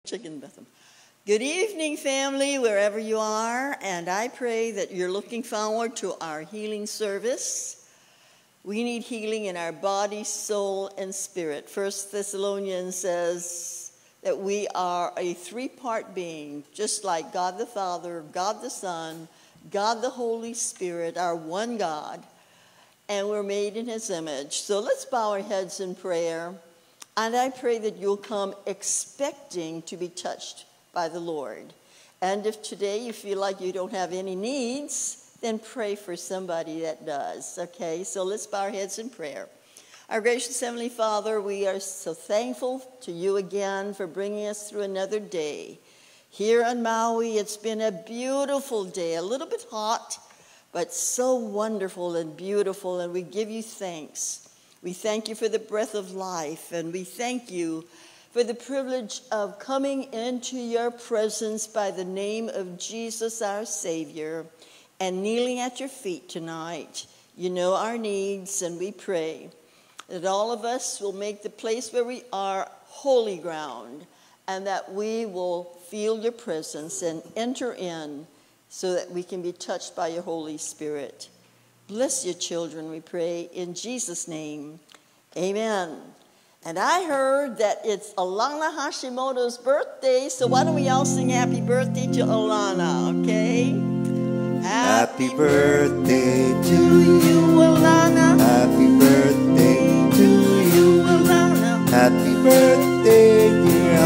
Chicken Bethlehem. Good evening, family, wherever you are, and I pray that you're looking forward to our healing service. We need healing in our body, soul, and spirit. 1 Thessalonians says that we are a three-part being, just like God the Father, God the Son, God the Holy Spirit, our one God, and we're made in his image. So let's bow our heads in prayer. And I pray that you'll come expecting to be touched by the Lord. And if today you feel like you don't have any needs, then pray for somebody that does. Okay, so let's bow our heads in prayer. Our gracious Heavenly Father, we are so thankful to you again for bringing us through another day. Here on Maui, it's been a beautiful day, a little bit hot, but so wonderful and beautiful, and we give you thanks. We thank you for the breath of life, and we thank you for the privilege of coming into your presence by the name of Jesus, our Savior, and kneeling at your feet tonight. You know our needs, and we pray that all of us will make the place where we are holy ground, and that we will feel your presence and enter in so that we can be touched by your Holy Spirit. Bless your children, we pray, in Jesus' name. Amen. And I heard that it's Alana Hashimoto's birthday, so why don't we all sing happy birthday to Alana, okay? Happy birthday to you, Alana. Happy birthday to you, Alana. Happy birthday, dear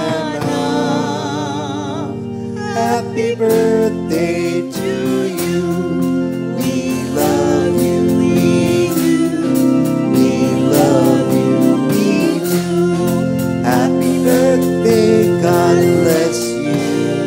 Alana. Happy birthday to you. God bless you.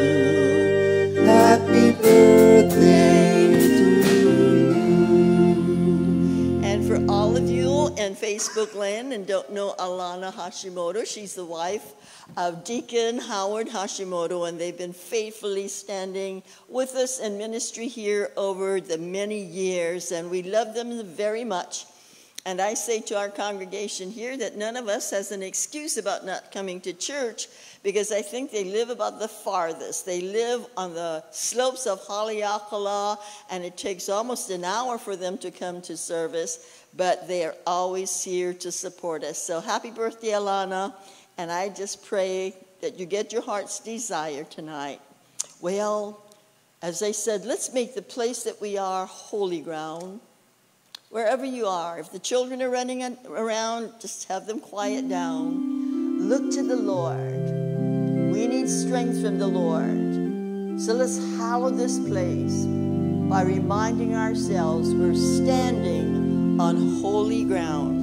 Happy birthday to you. And for all of you in Facebook land and don't know Alana Hashimoto, she's the wife of Deacon Howard Hashimoto, and they've been faithfully standing with us in ministry here over the many years, and we love them very much. And I say to our congregation here that none of us has an excuse about not coming to church, because I think they live about the farthest. They live on the slopes of Haleakala, and it takes almost an hour for them to come to service, but they are always here to support us. So happy birthday, Alana, and I just pray that you get your heart's desire tonight. Well, as I said, let's make the place that we are holy ground. Wherever you are, if the children are running around, just have them quiet down. Look to the Lord. We need strength from the Lord. So let's hallow this place by reminding ourselves we're standing on holy ground.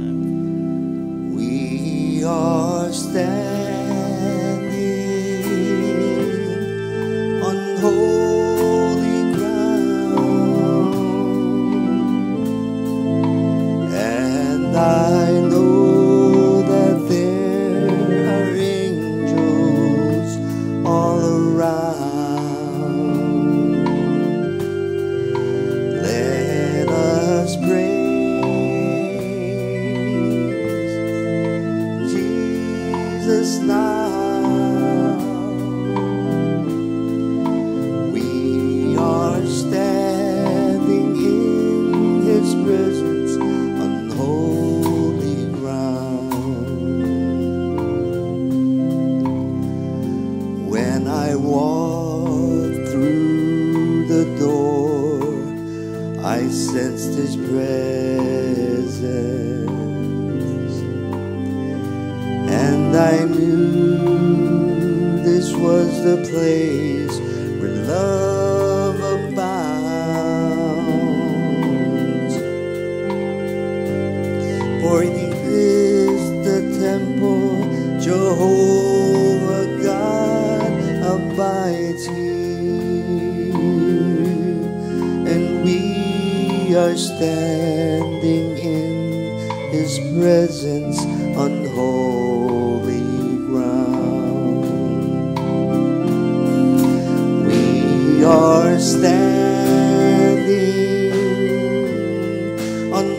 We are standing on holy. I know that there are angels all around. Let us praise Jesus now. We are standing in his presence on holy ground. When I walked through the door, I sensed his presence, and I knew this was the place where love abounds. For he is the temple, Jehovah God abides here, and we are standing in his presence on holy ground. We are standing on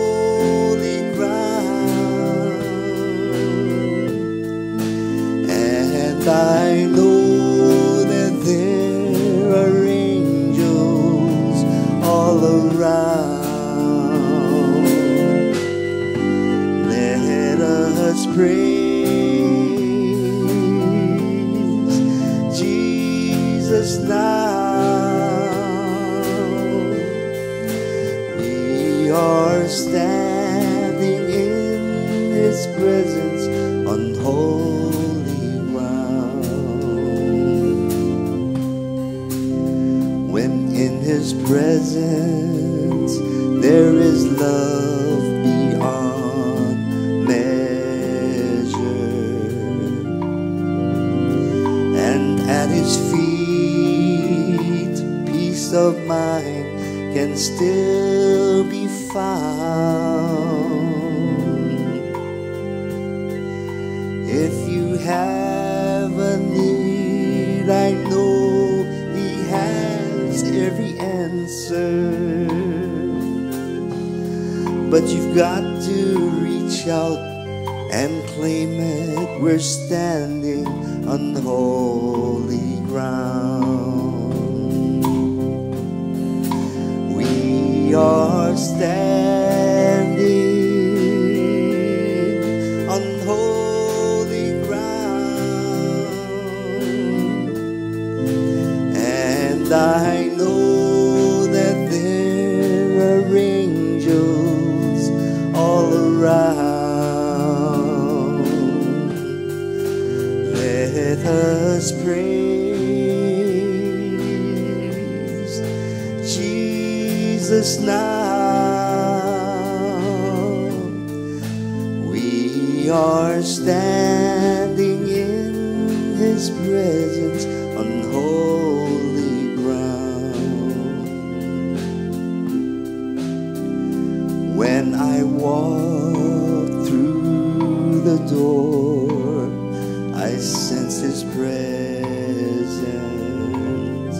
holy ground. I know that there are angels all around. Let us praise Jesus now. We are standing in His presence on holy ground. When in His presence there is love beyond measure, and at His feet peace of mind can still be found. If you have a need, I know He has every answer, but you've got to reach out and claim it. We're standing on holy ground. We are standing on holy ground, and I know that there are angels all around. Let us praise Jesus now. We are standing in His presence on holy ground. When I walk through the door, I sense His presence,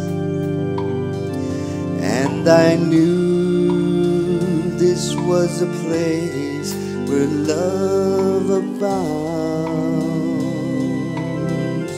and I knew this was a place where love abounds.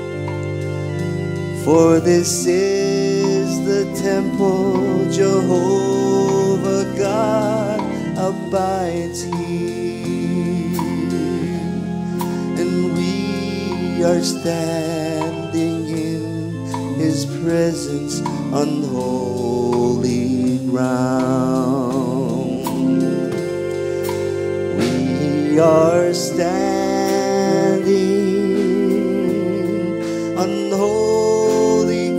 For this is the temple, Jehovah God abides here, and we are standing in His presence on holy ground. We are standing on holy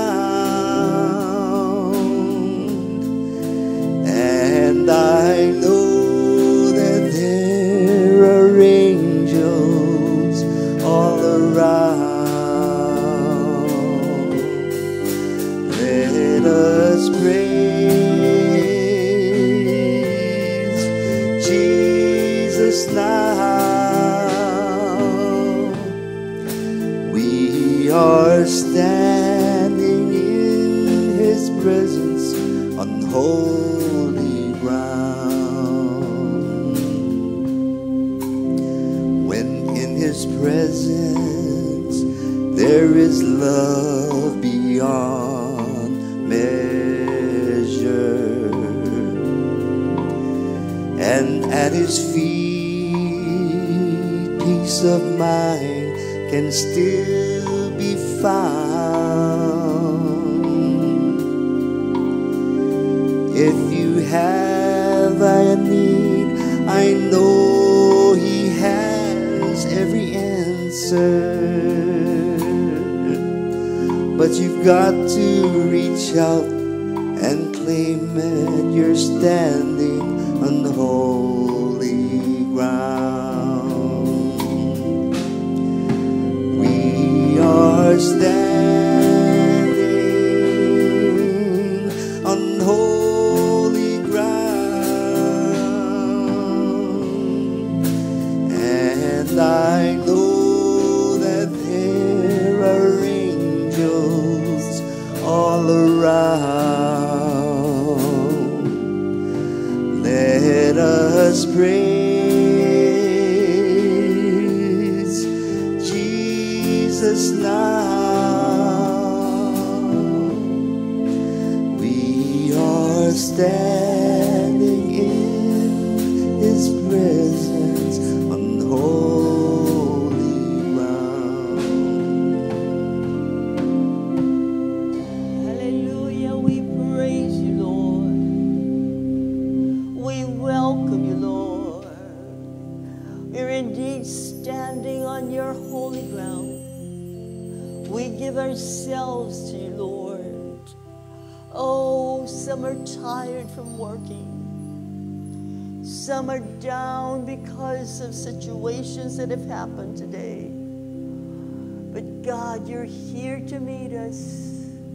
ground, and I know that there are angels all around. Let us praise Jesus now. We are standing in His presence on holy ground. When in His presence there is love beyond measure, and at His feet peace of mind can still be found. If you have a need, I know He has every answer, but you've got to reach out and claim it. You're standing on the holy ground. We are standing on holy ground, and I know that there are angels all around. Let us praise Jesus Jesus now. We are standing in His presence on holy ground. Hallelujah, we praise you, Lord. We welcome you, Lord. We're indeed standing on your holy ground. We give ourselves to you, Lord. Oh, some are tired from working. Some are down because of situations that have happened today. But God, you're here to meet us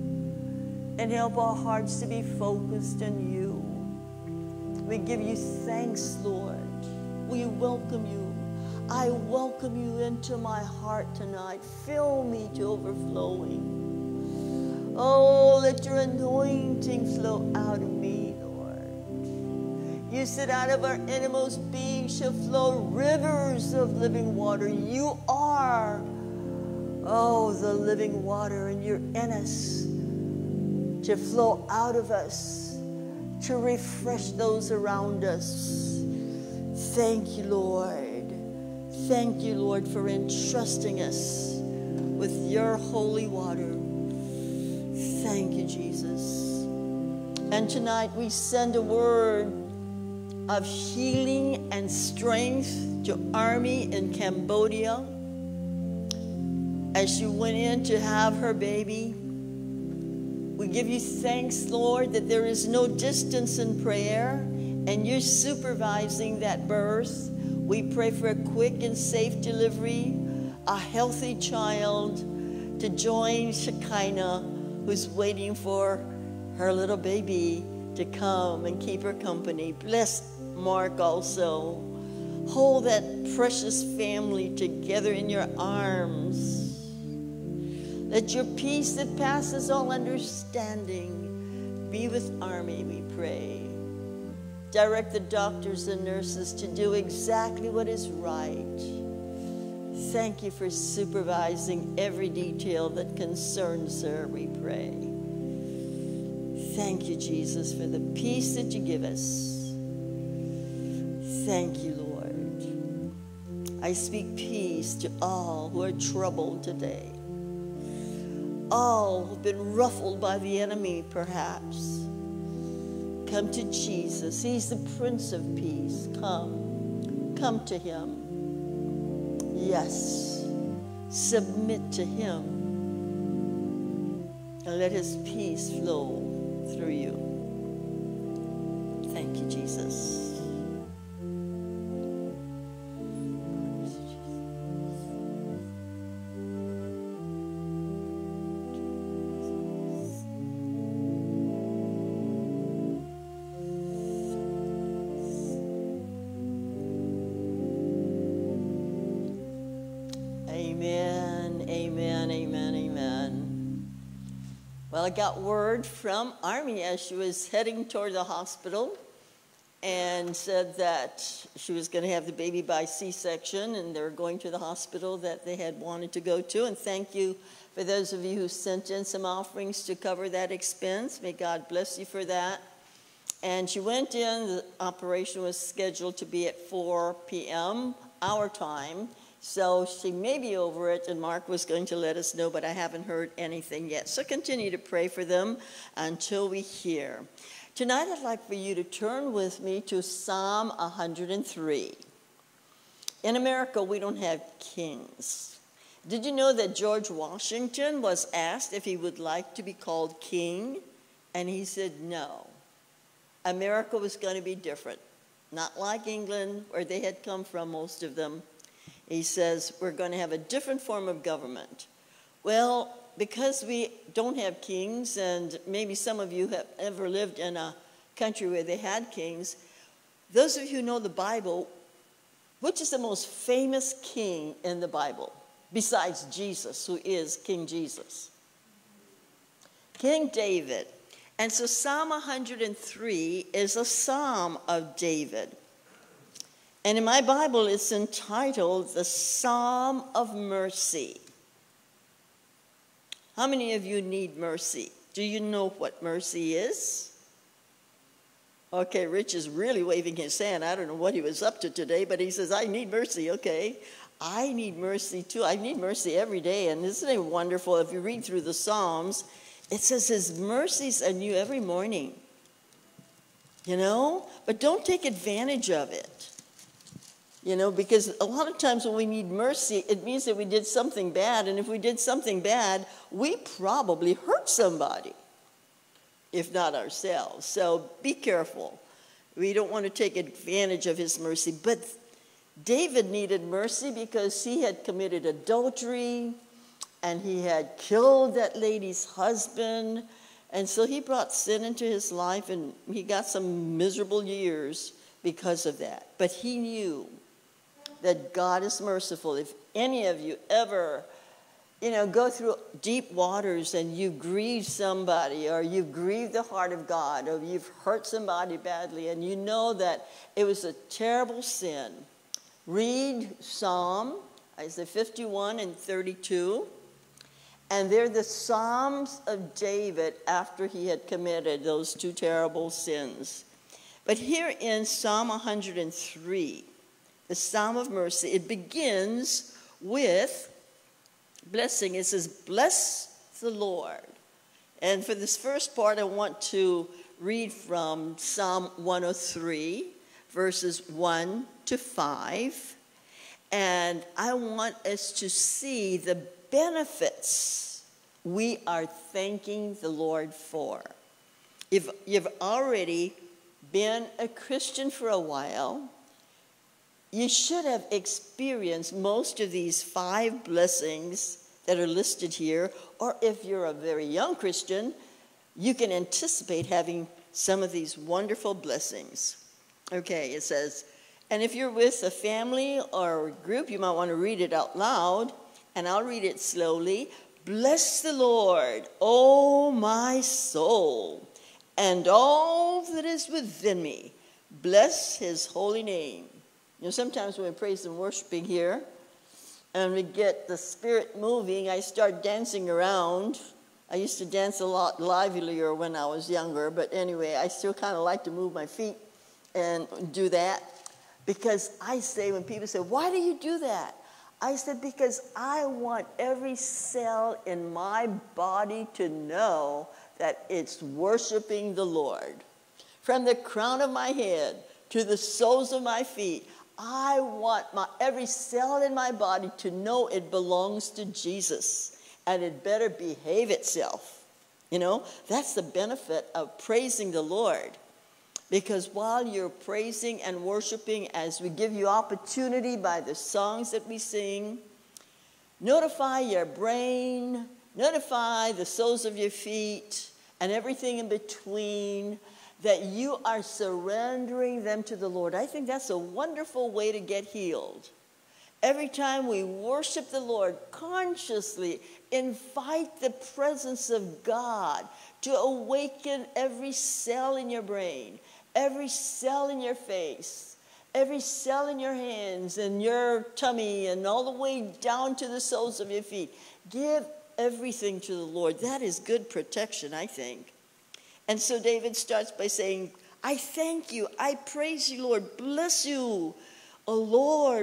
and help our hearts to be focused on you. We give you thanks, Lord. We welcome you. I welcome you into my heart tonight. Fill me to overflowing. Oh, let your anointing flow out of me, Lord. You said out of our innermost being shall flow rivers of living water. You are, oh, the living water, and you're in us to flow out of us, to refresh those around us. Thank you, Lord. Thank you, Lord, for entrusting us with your holy water. Thank you, Jesus. And tonight we send a word of healing and strength to Army in Cambodia as she went in to have her baby. We give you thanks, Lord, that there is no distance in prayer, and you're supervising that birth. We pray for a quick and safe delivery, a healthy child to join Shekinah, who's waiting for her little baby to come and keep her company. Bless Mark also. Hold that precious family together in your arms. Let your peace that passes all understanding be with Army, we pray. Direct the doctors and nurses to do exactly what is right. Thank you for supervising every detail that concerns her, we pray. Thank you, Jesus, for the peace that you give us. Thank you, Lord. I speak peace to all who are troubled today. All who've been ruffled by the enemy, perhaps. Come to Jesus. He's the Prince of Peace. Come to him. Yes, submit to him and let his peace flow through you. Thank you, Jesus. Well, I got word from Army as she was heading toward the hospital and said that she was going to have the baby by C-section, and they were going to the hospital that they had wanted to go to. And thank you for those of you who sent in some offerings to cover that expense. May God bless you for that. And she went in. The operation was scheduled to be at 4 p.m. our time. So she may be over it, and Mark was going to let us know, but I haven't heard anything yet. So continue to pray for them until we hear. Tonight I'd like for you to turn with me to Psalm 103. In America, we don't have kings. Did you know that George Washington was asked if he would like to be called king? And he said no. America was going to be different. Not like England, where they had come from, most of them. He says, we're going to have a different form of government. Well, because we don't have kings, and maybe some of you have ever lived in a country where they had kings, those of you who know the Bible, which is the most famous king in the Bible, besides Jesus, who is King Jesus? King David. And so Psalm 103 is a psalm of David. And in my Bible, it's entitled the Psalm of Mercy. How many of you need mercy? Do you know what mercy is? Okay, Rich is really waving his hand. I don't know what he was up to today, but he says, I need mercy. Okay, I need mercy too. I need mercy every day. And isn't it wonderful? If you read through the Psalms, it says his mercies are new every morning. You know? But don't take advantage of it. You know, because a lot of times when we need mercy, it means that we did something bad. And if we did something bad, we probably hurt somebody, if not ourselves. So be careful. We don't want to take advantage of his mercy. But David needed mercy because he had committed adultery and he had killed that lady's husband. And so he brought sin into his life, and he got some miserable years because of that. But he knew that God is merciful. If any of you ever, go through deep waters and you grieve somebody, or you've grieved the heart of God, or you've hurt somebody badly, and you know that it was a terrible sin, read Psalm, Isaiah 51 and 32. And they're the Psalms of David after he had committed those two terrible sins. But here in Psalm 103, the Psalm of Mercy, it begins with blessing. It says, bless the Lord. And for this first part, I want to read from Psalm 103, verses 1 to 5. And I want us to see the benefits we are thanking the Lord for. If you've already been a Christian for a while, you should have experienced most of these 5 blessings that are listed here. Or if you're a very young Christian, you can anticipate having some of these wonderful blessings. Okay, it says, and if you're with a family or a group, you might want to read it out loud. And I'll read it slowly. Bless the Lord, O my soul, and all that is within me. Bless his holy name. Sometimes when we praise and worshiping here, and we get the spirit moving, I start dancing around. I used to dance a lot livelier when I was younger, but anyway, I still kind of like to move my feet and do that. Because I say, when people say, why do you do that? I said, because I want every cell in my body to know that it's worshiping the Lord. From the crown of my head to the soles of my feet, I want every cell in my body to know it belongs to Jesus, and it better behave itself. That's the benefit of praising the Lord. Because while you're praising and worshiping, as we give you opportunity by the songs that we sing, notify your brain, notify the soles of your feet, and everything in between, that you are surrendering them to the Lord. I think that's a wonderful way to get healed. Every time we worship the Lord consciously, invite the presence of God to awaken every cell in your brain, every cell in your face, every cell in your hands and your tummy, and all the way down to the soles of your feet. Give everything to the Lord. That is good protection, I think. And so David starts by saying, I thank you. I praise you, Lord. Bless you, O Lord.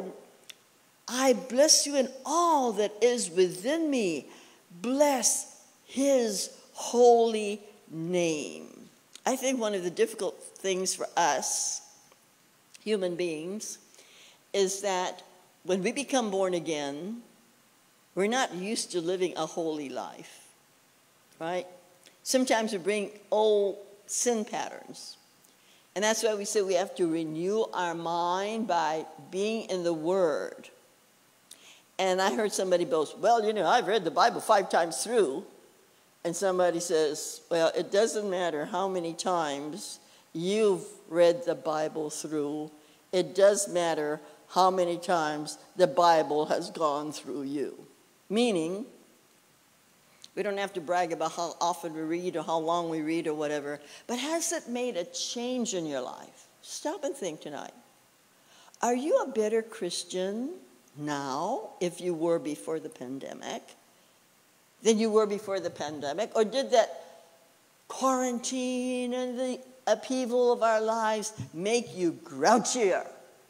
I bless you in all that is within me. Bless his holy name. I think one of the difficult things for us, human beings, is that when we become born again, we're not used to living a holy life, right? Sometimes we bring old sin patterns. And that's why we say we have to renew our mind by being in the Word. And I heard somebody boast, well, I've read the Bible 5 times through. And somebody says, well, it doesn't matter how many times you've read the Bible through. It does matter how many times the Bible has gone through you. Meaning, we don't have to brag about how often we read or how long we read or whatever. But has it made a change in your life? Stop and think tonight. Are you a better Christian now if you were before the pandemic? than you were before the pandemic? Or did that quarantine and the upheaval of our lives make you grouchier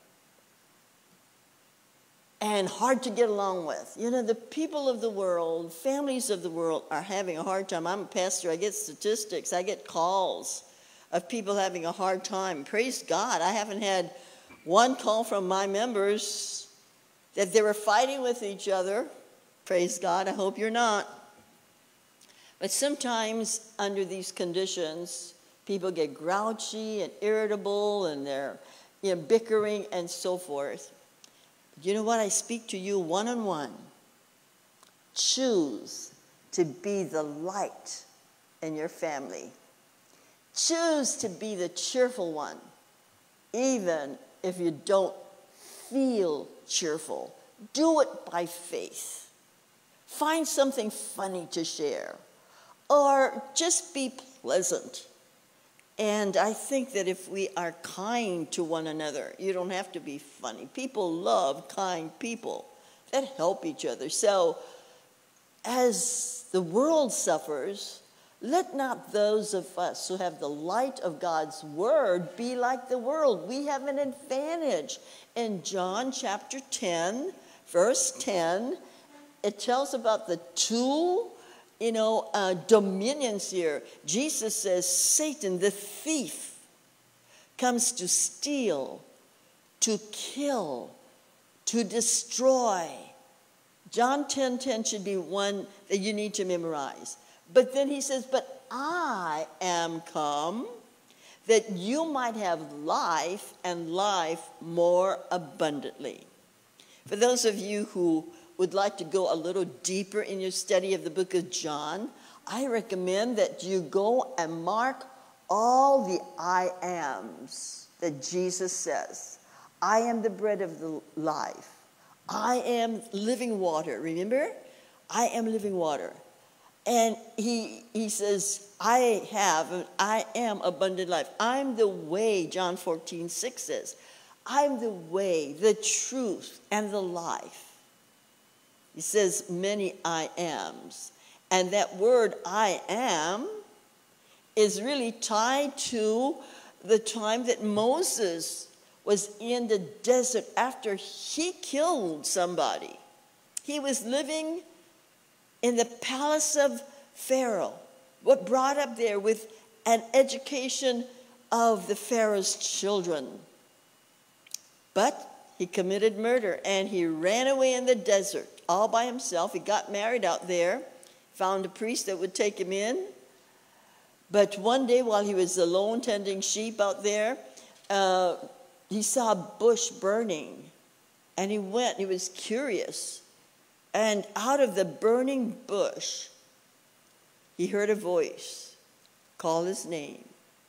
and hard to get along with? You know, the people of the world, families of the world are having a hard time. I'm a pastor. I get statistics. I get calls of people having a hard time. Praise God, I haven't had one call from my members that they were fighting with each other. Praise God, I hope you're not. But sometimes under these conditions, people get grouchy and irritable, and they're bickering and so forth. You know what? I speak to you one-on-one. Choose to be the light in your family. Choose to be the cheerful one, even if you don't feel cheerful. Do it by faith. Find something funny to share, or just be pleasant. And I think that if we are kind to one another, you don't have to be funny. People love kind people that help each other. So as the world suffers, let not those of us who have the light of God's word be like the world. We have an advantage. In John chapter 10, verse 10, it tells about the two dominions here. Jesus says, Satan, the thief, comes to steal, to kill, to destroy. John 10:10 should be one that you need to memorize. But then he says, but I am come that you might have life and life more abundantly. For those of you who would like to go a little deeper in your study of the book of John, I recommend that you go and mark all the I ams that Jesus says. I am the bread of the life. I am living water. Remember? I am living water. And he says, I am abundant life. I'm the way, John 14:6 says. I'm the way, the truth, and the life. He says many I ams. And that word I am is really tied to the time that Moses was in the desert after he killed somebody. He was living in the palace of Pharaoh, what brought up there with an education of the Pharaoh's children. But he committed murder, and he ran away in the desert all by himself. He got married out there, found a priest that would take him in. But one day while he was alone tending sheep out there, he saw a bush burning, and he was curious. And out of the burning bush, he heard a voice call his name.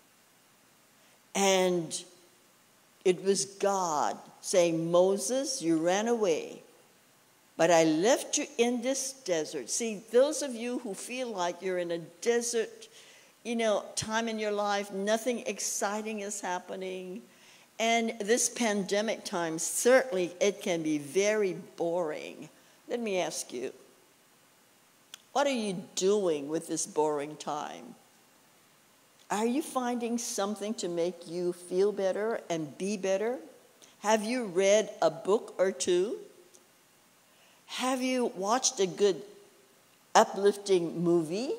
And it was God saying, Moses, you ran away, but I left you in this desert. See, those of you who feel like you're in a desert, time in your life, nothing exciting is happening. And this pandemic time, certainly it can be very boring. Let me ask you, what are you doing with this boring time? Are you finding something to make you feel better and be better? Have you read a book or two? Have you watched a good uplifting movie?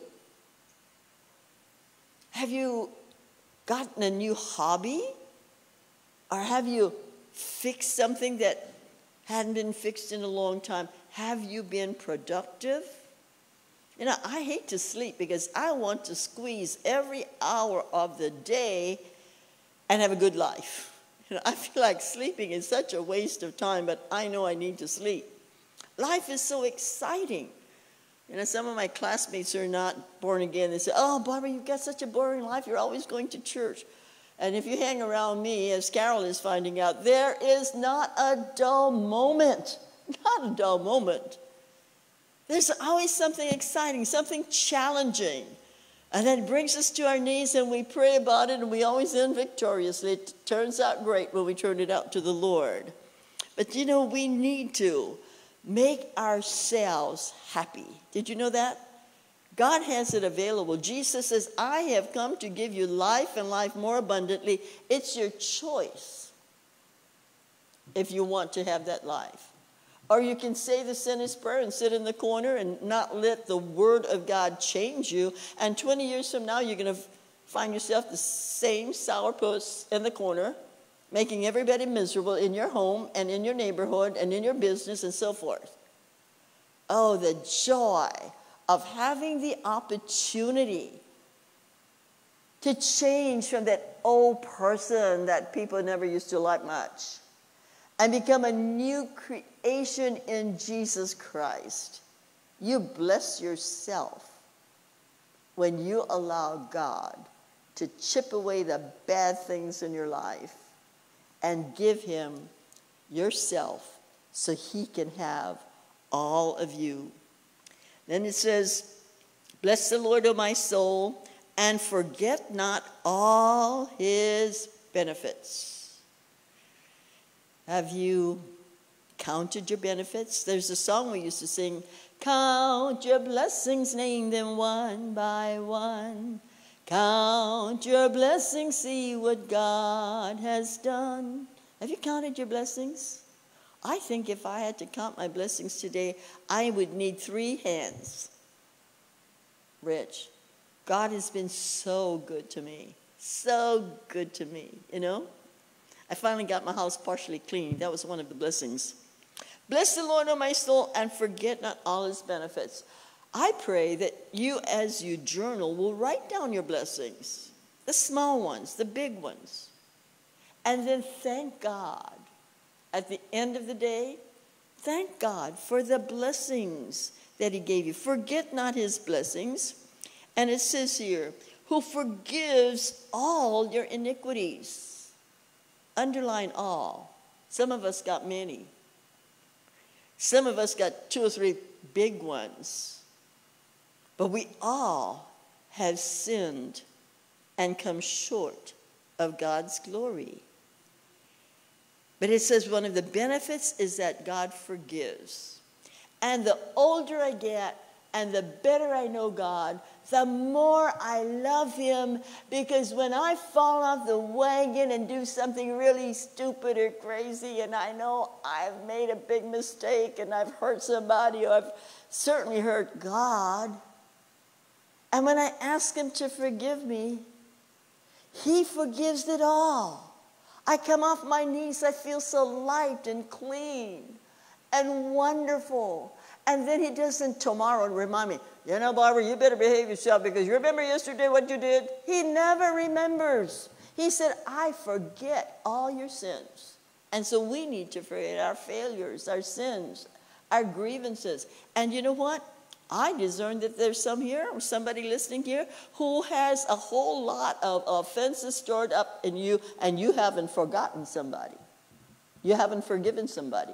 Have you gotten a new hobby? Or have you fixed something that hadn't been fixed in a long time? Have you been productive? I hate to sleep because I want to squeeze every hour of the day and have a good life. I feel like sleeping is such a waste of time, but I know I need to sleep. Life is so exciting. Some of my classmates are not born again. They say, oh, Barbara, you've got such a boring life. You're always going to church. And if you hang around me, as Carol is finding out, there is not a dull moment. Not a dull moment. There's always something exciting, something challenging. And then it brings us to our knees and we pray about it and we always end victoriously. It turns out great when we turn it out to the Lord. But we need to make ourselves happy. Did you know that? God has it available. Jesus says, I have come to give you life and life more abundantly. It's your choice if you want to have that life. Or you can say the sinner's prayer and sit in the corner and not let the word of God change you. And 20 years from now, you're going to find yourself the same sourpuss in the corner, making everybody miserable in your home and in your neighborhood and in your business and so forth. Oh, the joy of having the opportunity to change from that old person that people never used to like much and become a new creation in Jesus Christ. You bless yourself when you allow God to chip away the bad things in your life and give him yourself so he can have all of you. Then it says, bless the Lord, O my soul, and forget not all his benefits. Have you counted your benefits? There's a song we used to sing, count your blessings, name them one by one. Count your blessings, see what God has done. Have you counted your blessings? I think if I had to count my blessings today, I would need 3 hands. Rich, God has been so good to me. So good to me, you know? I finally got my house partially cleaned. That was one of the blessings. Bless the Lord, O my soul, and forget not all his benefits. I pray that you, as you journal, will write down your blessings, the small ones, the big ones, and then thank God. At the end of the day, thank God for the blessings that he gave you. Forget not his blessings. And it says here, who forgives all your iniquities. Underline all. Some of us got many. Some of us got 2 or 3 big ones. But we all have sinned and come short of God's glory. But it says one of the benefits is that God forgives. And the older I get and the better I know God, the more I love him, because when I fall off the wagon and do something really stupid or crazy and I know I've made a big mistake and I've hurt somebody or I've certainly hurt God, and when I ask him to forgive me, he forgives it all. I come off my knees, I feel so light and clean and wonderful. And then he doesn't tomorrow remind me, you know, Barbara, you better behave yourself because you remember yesterday what you did? He never remembers. He said, I forget all your sins. And so we need to forget our failures, our sins, our grievances. And you know what? I discern that there's some here, or somebody listening here, who has a whole lot of offenses stored up in you, and you haven't forgotten somebody. You haven't forgiven somebody.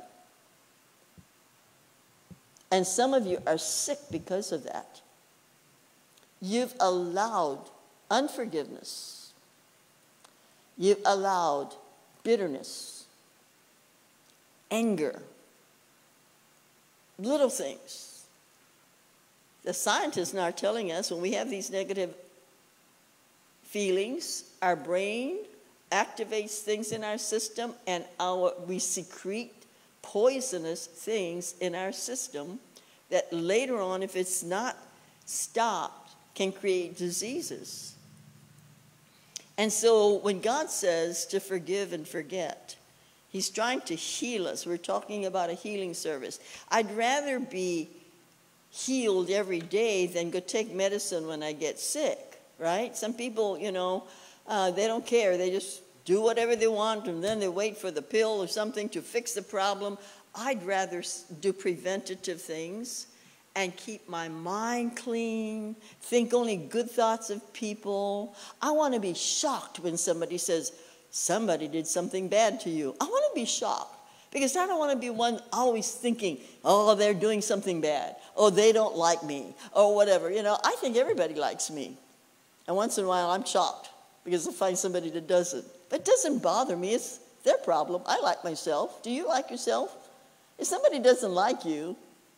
And some of you are sick because of that. You've allowed unforgiveness. You've allowed bitterness, anger, little things. The scientists now are telling us when we have these negative feelings, our brain activates things in our system and we secrete poisonous things in our system that later on, if it's not stopped, can create diseases. And so when God says to forgive and forget, he's trying to heal us. We're talking about a healing service. I'd rather be healed every day than go take medicine when I get sick, right? Some people, you know, they don't care. They just do whatever they want, and then they wait for the pill or something to fix the problem. I'd rather do preventative things and keep my mind clean, think only good thoughts of people. I want to be shocked when somebody says, somebody did something bad to you. I want to be shocked. Because I don't want to be one always thinking, oh, they're doing something bad. Oh, they don't like me. Or whatever. You know, I think everybody likes me. And once in a while, I'm shocked because I find somebody that doesn't. But it doesn't bother me. It's their problem. I like myself. Do you like yourself? If somebody doesn't like you,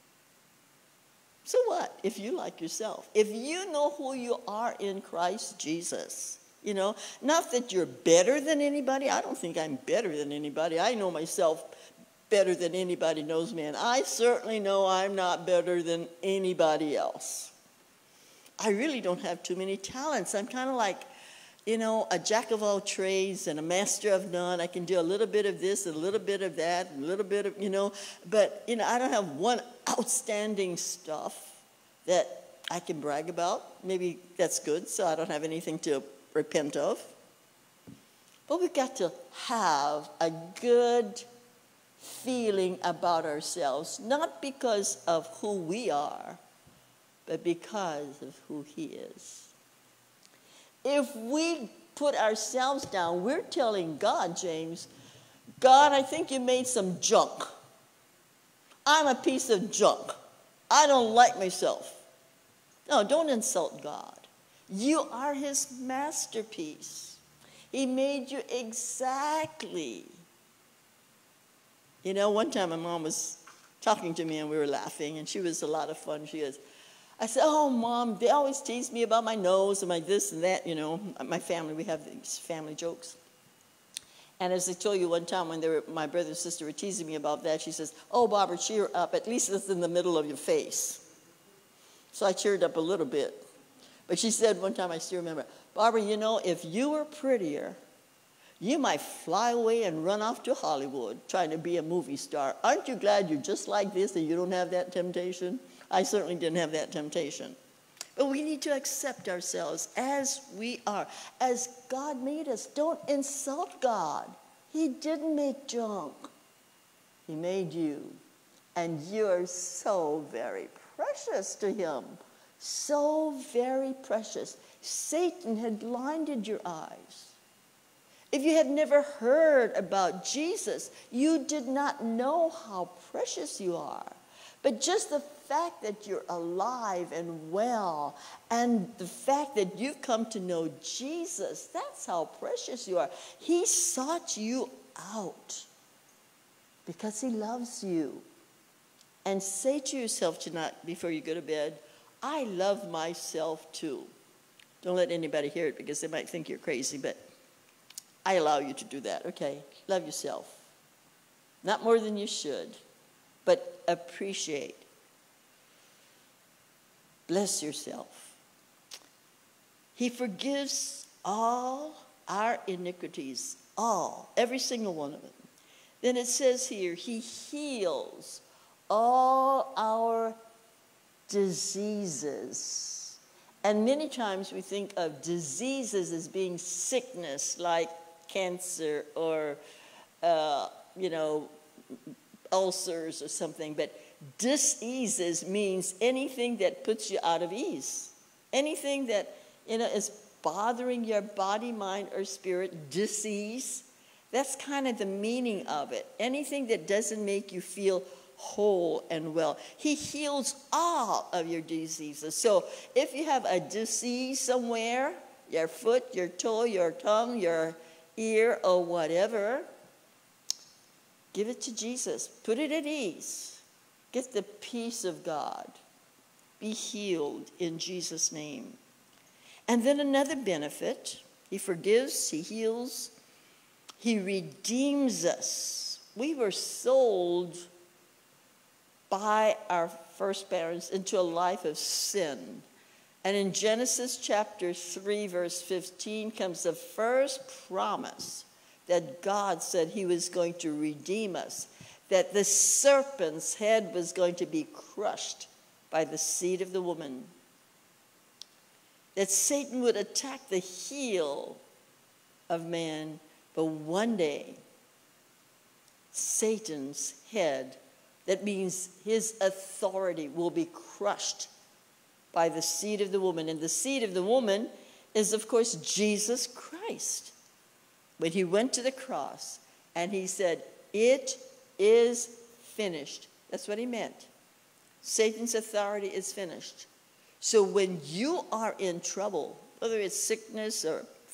so what if you like yourself? If you know who you are in Christ Jesus, you know, not that you're better than anybody. I don't think I'm better than anybody. I know myself better than anybody knows me, and I certainly know I'm not better than anybody else. I really don't have too many talents. I'm kind of like, you know, a jack of all trades and a master of none. I can do a little bit of this, a little bit of that, a little bit of, you know, but, you know, I don't have one outstanding stuff that I can brag about. Maybe that's good, so I don't have anything to repent of. But we've got to have a good feeling about ourselves, not because of who we are, but because of who He is. If we put ourselves down, we're telling God, James, God, I think you made some junk. I'm a piece of junk. I don't like myself. No, don't insult God. You are His masterpiece. He made you exactly. You know, one time my mom was talking to me and we were laughing, and she was a lot of fun. She goes, I said, oh, Mom, they always tease me about my nose and my this and that, you know. My family, we have these family jokes. And as I told you one time when my brother and sister were teasing me about that, she says, oh, Barbara, cheer up. At least it's in the middle of your face. So I cheered up a little bit. But she said one time, I still remember, Barbara, you know, if you were prettier, you might fly away and run off to Hollywood trying to be a movie star. Aren't you glad you're just like this and you don't have that temptation? I certainly didn't have that temptation. But we need to accept ourselves as we are, as God made us. Don't insult God. He didn't make junk. He made you. And you're so very precious to Him. So very precious. Satan had blinded your eyes. If you had never heard about Jesus, you did not know how precious you are. But just the fact that you're alive and well, and the fact that you've come to know Jesus, that's how precious you are. He sought you out because He loves you. And say to yourself tonight before you go to bed, I love myself too. Don't let anybody hear it because they might think you're crazy, but I allow you to do that, okay? Love yourself. Not more than you should, but appreciate. Bless yourself. He forgives all our iniquities, all, every single one of them. Then it says here, He heals all our diseases. And many times we think of diseases as being sickness, like cancer or, you know, ulcers or something. But diseases means anything that puts you out of ease. Anything that, you know, is bothering your body, mind, or spirit, disease. That's kind of the meaning of it. Anything that doesn't make you feel whole and well. He heals all of your diseases. So if you have a disease somewhere, your foot, your toe, your tongue, your ear, or whatever, give it to Jesus. Put it at ease. Get the peace of God. Be healed in Jesus' name. And then another benefit, He forgives, He heals, He redeems us. We were sold by our first parents into a life of sin. And in Genesis chapter 3, verse 15 comes the first promise that God said He was going to redeem us, that the serpent's head was going to be crushed by the seed of the woman, that Satan would attack the heel of man, but one day Satan's head, that means his authority, will be crushed by the seed of the woman. And the seed of the woman is, of course, Jesus Christ. When He went to the cross and He said, it is finished. That's what He meant. Satan's authority is finished. So when you are in trouble, whether it's sickness or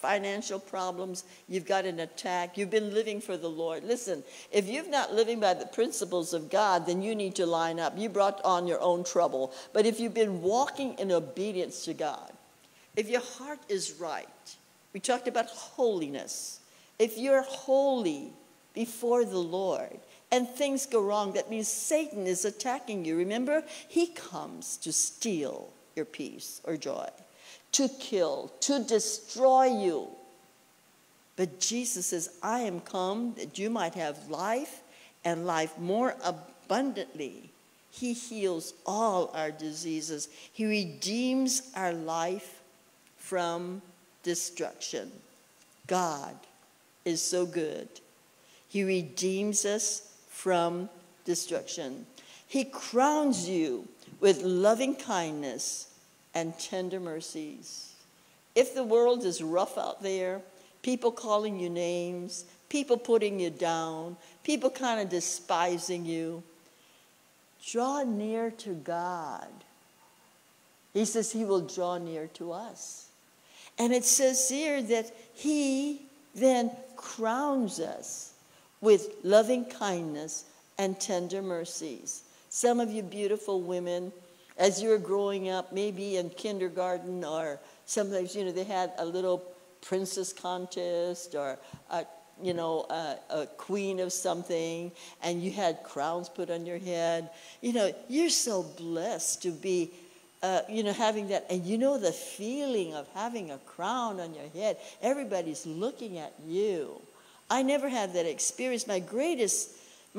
financial problems, you've got an attack, you've been living for the Lord. Listen, if you're not living by the principles of God, then you need to line up. You brought on your own trouble. But if you've been walking in obedience to God, if your heart is right, we talked about holiness. If you're holy before the Lord and things go wrong, that means Satan is attacking you. Remember, he comes to steal your peace or joy, to kill, to destroy you. But Jesus says, I am come that you might have life and life more abundantly. He heals all our diseases. He redeems our life from destruction. God is so good. He redeems us from destruction. He crowns you with loving kindness and tender mercies. If the world is rough out there, people calling you names, people putting you down, people kind of despising you, draw near to God. He says he will draw near to us. And it says here that he then crowns us with loving kindness and tender mercies. Some of you beautiful women, as you were growing up, maybe in kindergarten or sometimes, they had a little princess contest or a queen of something, and you had crowns put on your head. You're so blessed to be, having that. And the feeling of having a crown on your head. Everybody's looking at you. I never had that experience. My greatest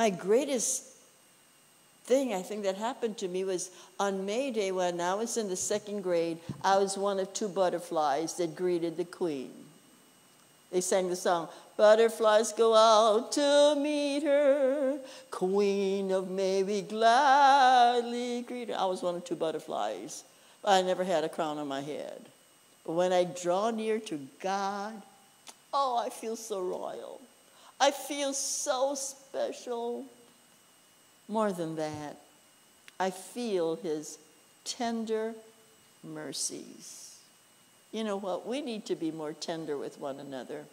thing I think that happened to me was on May Day when I was in the 2nd grade. I was one of 2 butterflies that greeted the queen. They sang the song, butterflies go out to meet her, Queen of May we gladly greet her. I was one of 2 butterflies. I never had a crown on my head. But when I draw near to God, I feel so royal. I feel so special. More than that, I feel his tender mercies. You know what? We need to be more tender with one another.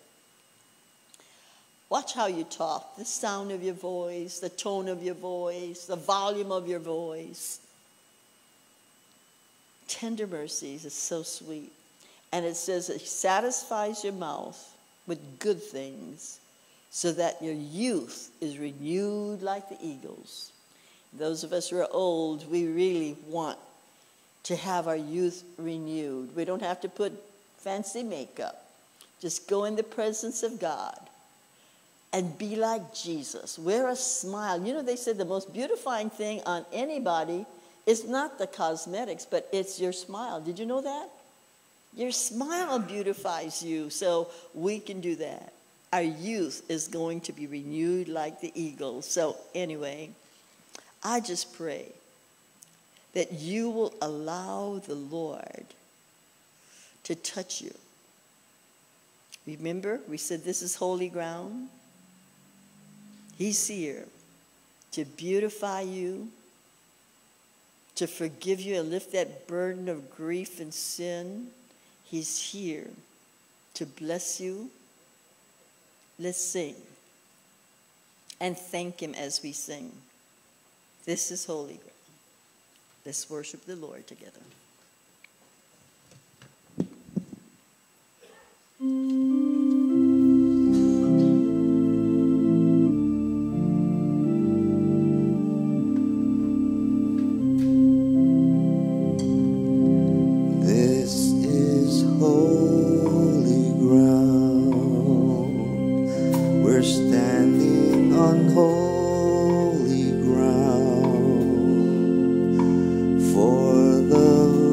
Watch how you talk, the sound of your voice, the tone of your voice, the volume of your voice. Tender mercies is so sweet. And it says it satisfies your mouth with good things so that your youth is renewed like the eagles. Those of us who are old, we really want to have our youth renewed. We don't have to put fancy makeup. Just go in the presence of God and be like Jesus. Wear a smile. They said the most beautifying thing on anybody is not the cosmetics, but it's your smile. Did you know that? Your smile beautifies you, so we can do that. Our youth is going to be renewed like the eagles. So anyway, I just pray that you will allow the Lord to touch you. Remember, we said this is holy ground. He's here to beautify you, to forgive you and lift that burden of grief and sin. He's here to bless you. Let's sing and thank him as we sing. This is holy ground. Let's worship the Lord together. This is holy ground. We're standing on holy ground. For the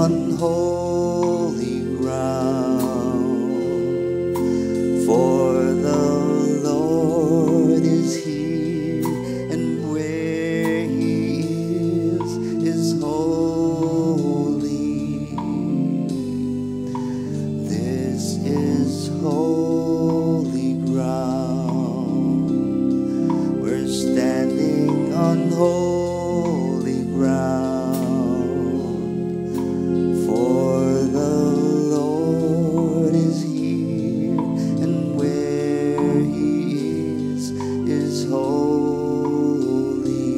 on holy ground, for the Lord is here, and where He is holy. This is holy ground. We're standing on holy ground, for the Lord is here, and where He is holy.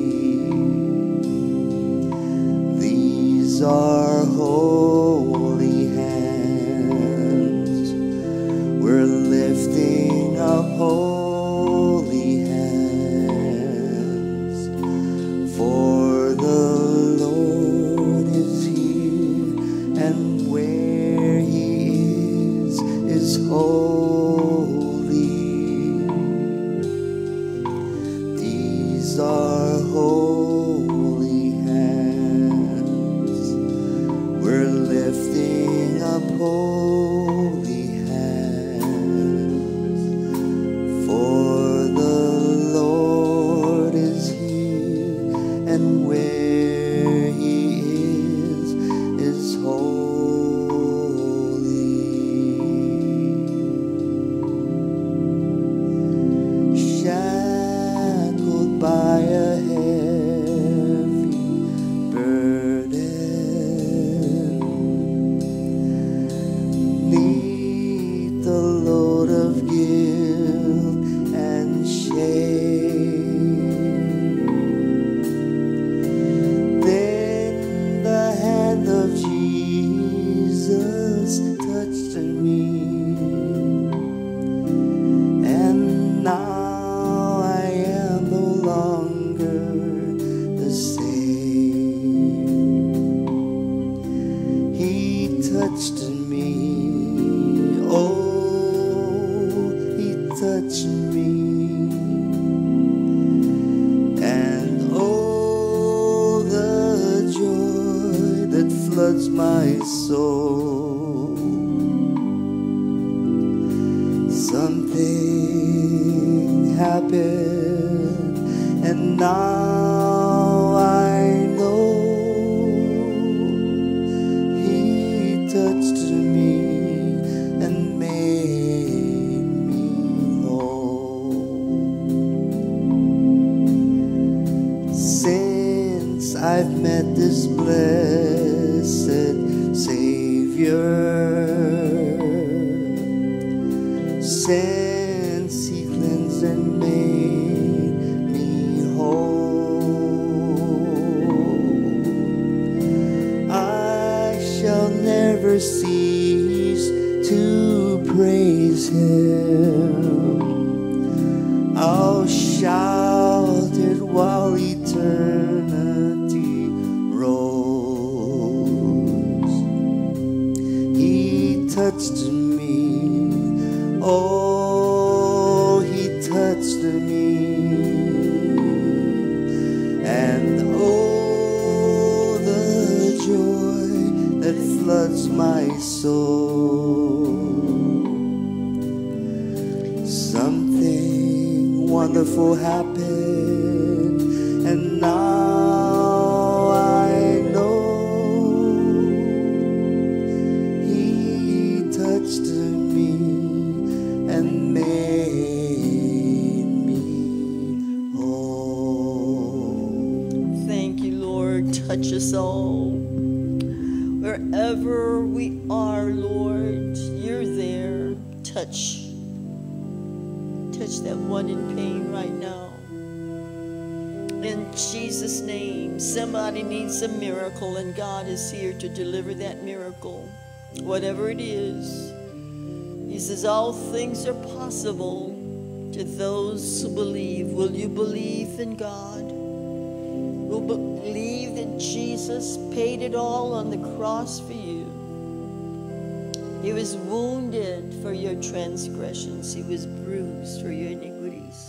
These are holy hands. We're lifting up holy hands, for the Lord is here, and where He is holy. These are holy hands. We're lifting up holy hands, for the Lord is here, and where He is holy. Shackled by a heavy burden, neath the load of guilt and shame. Then the hand of Jesus touched me, and now I am no longer the same. He touched me, oh, He touched me, and oh, the joy that floods my soul. Something happened, and now I know He touched me and made me whole. Since I've met this blessed Savior, since He cleansed and made me whole, I shall never cease to praise Him. I'll shout it while eternity rolls. He touched me, oh, He touched me, and oh, the joy that floods my soul. Something wonderful happened, and now I know He touched me and made me whole. Thank you, Lord. Touch us all. Wherever we are, Lord, You're there. Touch that one in pain right now. In Jesus' name, somebody needs a miracle, and God is here to deliver that miracle. Whatever it is, He says all things are possible to those who believe. Will you believe in God? Will believe that Jesus paid it all on the cross for you? He was wounded for your transgressions. He was bruised for your iniquities.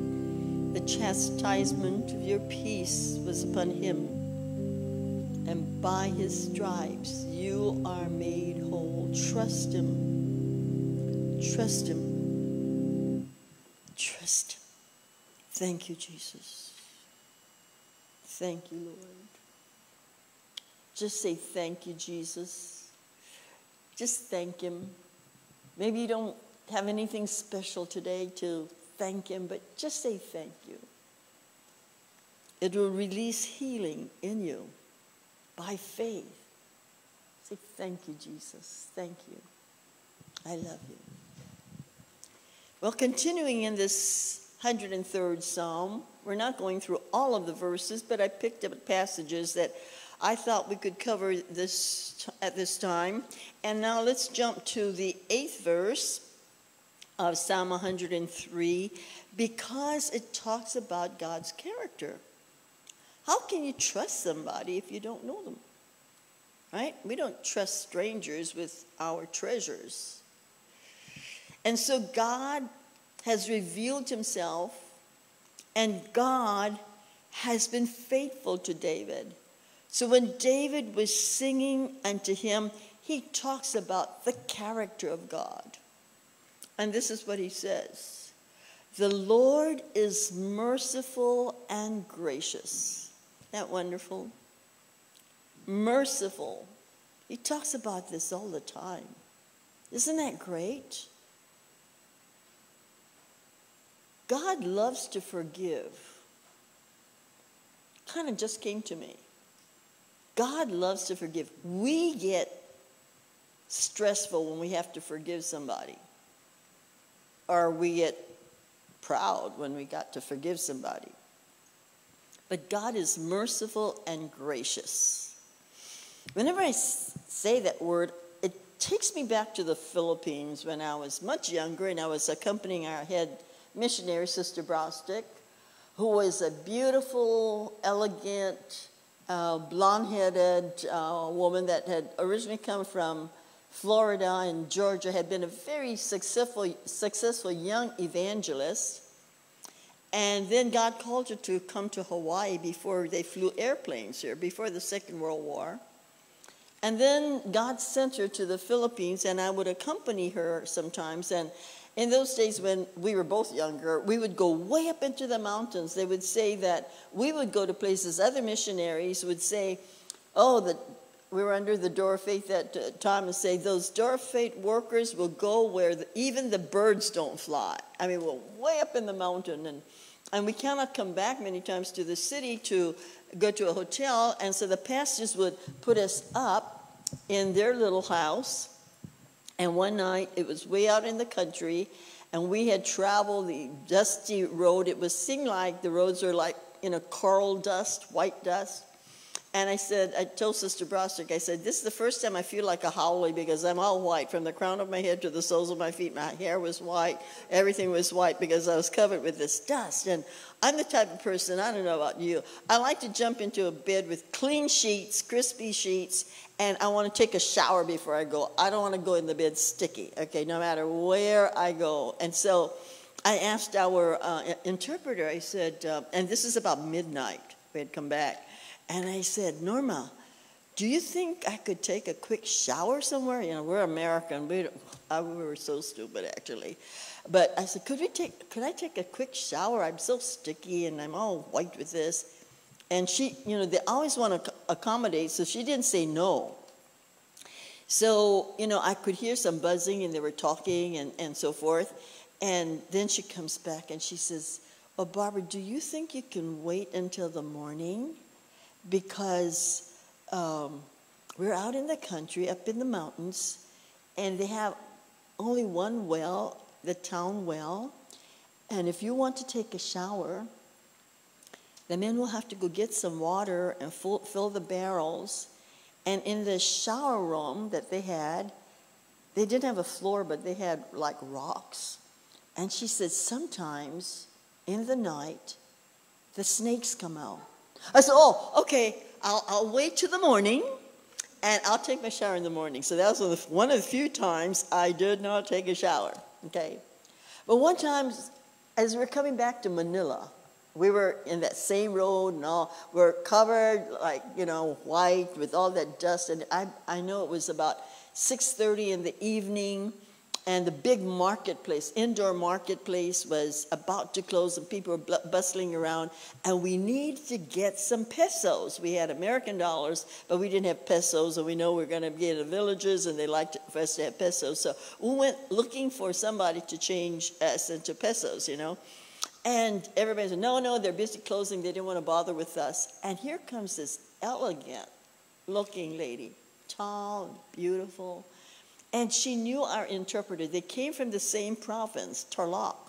The chastisement of your peace was upon Him, and By his stripes, you are made whole. Trust him. Trust him. Trust him. Thank you, Jesus. Thank you, Lord. Just say thank you, Jesus. Just thank him. Maybe you don't have anything special today to thank him, but just say thank you. It will release healing in you by faith. Say thank you, Jesus. Thank you. I love you. Well, continuing in this 103rd Psalm, we're not going through all of the verses, but I picked up passages that I thought we could cover this at this time. And now let's jump to the 8th verse of Psalm 103, because it talks about God's character. How can you trust somebody if you don't know them? Right? We don't trust strangers with our treasures. And so God has revealed himself, and God has been faithful to David. So when David was singing unto him, he talks about the character of God. And this is what he says: the Lord is merciful and gracious. Isn't that wonderful? Merciful. He talks about this all the time. Isn't that great? God loves to forgive. Kind of just came to me. God loves to forgive. We get stressful when we have to forgive somebody. Or we get proud when we got to forgive somebody. But God is merciful and gracious. Whenever I say that word, it takes me back to the Philippines when I was much younger, and I was accompanying our head missionary, Sister Brostick, who was a beautiful, elegant, blonde-headed woman that had originally come from Florida and Georgia, had been a very successful young evangelist. And then God called her to come to Hawaii before they flew airplanes here, before the Second World War. And then God sent her to the Philippines, and I would accompany her sometimes. And in those days when we were both younger, we would go way up into the mountains. They would say that we would go to places, other missionaries would say, oh, that we were under the Door of Faith at time, and say, those Door of Faith workers will go where even the birds don't fly. I mean, we're way up in the mountain, and we cannot come back many times to the city to go to a hotel, and so the pastors would put us up in their little house. And one night, it was way out in the country, and we had traveled the dusty road. It seemed like the roads were like, coral dust, white dust. And I told Sister Brostick, I said, this is the first time I feel like a haole, because I'm all white from the crown of my head to the soles of my feet. My hair was white. Everything was white because I was covered with this dust. And I'm the type of person, I don't know about you, I like to jump into a bed with clean sheets, crispy sheets, and I want to take a shower before I go. I don't want to go in the bed sticky, okay, no matter where I go. And so I asked our interpreter, I said, and this is about midnight, we had come back, and I said, Norma, do you think I could take a quick shower somewhere? We're American. We were so stupid, actually. But I said, could I take a quick shower? I'm so sticky, and I'm all white with this. And she, they always want to accommodate, so she didn't say no. So, I could hear some buzzing, and they were talking and so forth. And then she comes back, and she says, oh, Barbara, do you think you can wait until the morning? Because we're out in the country, up in the mountains, and they have only one well, the town well. And if you want to take a shower, the men will have to go get some water and fill the barrels. And in the shower room that they had, they didn't have a floor, but they had like rocks. And she said, sometimes in the night, the snakes come out. I said, oh, okay, I'll wait till the morning, and I'll take my shower in the morning. So that was one of the few times I did not take a shower, okay? But one time, as we were coming back to Manila, we were in that same road and all. We're covered like, white with all that dust. And I know it was about 6:30 in the evening. And the big marketplace, indoor marketplace, was about to close, and people were bustling around. And we needed to get some pesos. We had American dollars, but we didn't have pesos. And we know we're going to be in the villages, and they like for us to have pesos. So we went looking for somebody to change us into pesos, And everybody said, no, they're busy closing. They didn't want to bother with us. And here comes this elegant-looking lady, tall and beautiful. And she knew our interpreter. They came from the same province, Tarlac.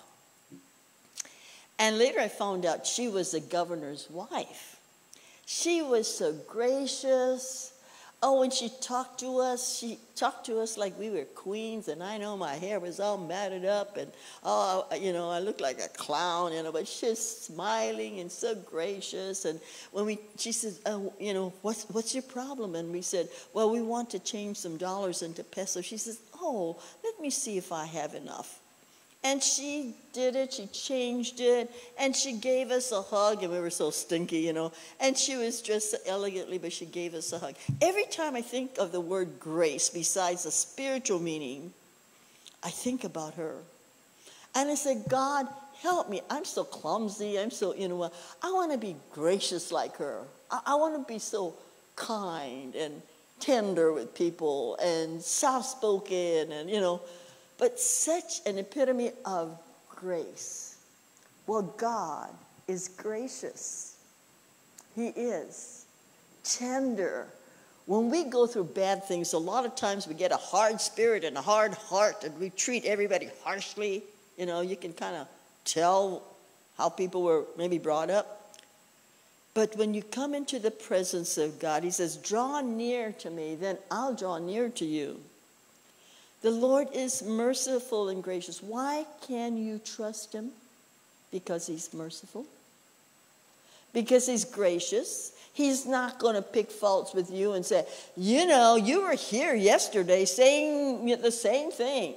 And later I found out she was the governor's wife. She was so gracious. Oh, when she talked to us like we were queens, and I know my hair was all matted up, and I looked like a clown, but she's smiling and so gracious. And she said, what's your problem? And we said, well, we want to change some dollars into pesos. She says, oh, let me see if I have enough. And she did it, she changed it, and she gave us a hug, and we were so stinky, and she was dressed so elegantly, but she gave us a hug. Every time I think of the word grace, besides the spiritual meaning, I think about her. And I said, God, help me. I'm so clumsy, I'm so, I want to be gracious like her. I want to be so kind and tender with people and soft-spoken and, but such an epitome of grace. Well, God is gracious. He is tender. When we go through bad things, a lot of times we get a hard spirit and a hard heart, and we treat everybody harshly. You can kind of tell how people were maybe brought up. But when you come into the presence of God, he says, draw near to me, then I'll draw near to you. The Lord is merciful and gracious. Why can you trust him? Because he's merciful. Because he's gracious. He's not going to pick faults with you and say, you were here yesterday saying the same thing.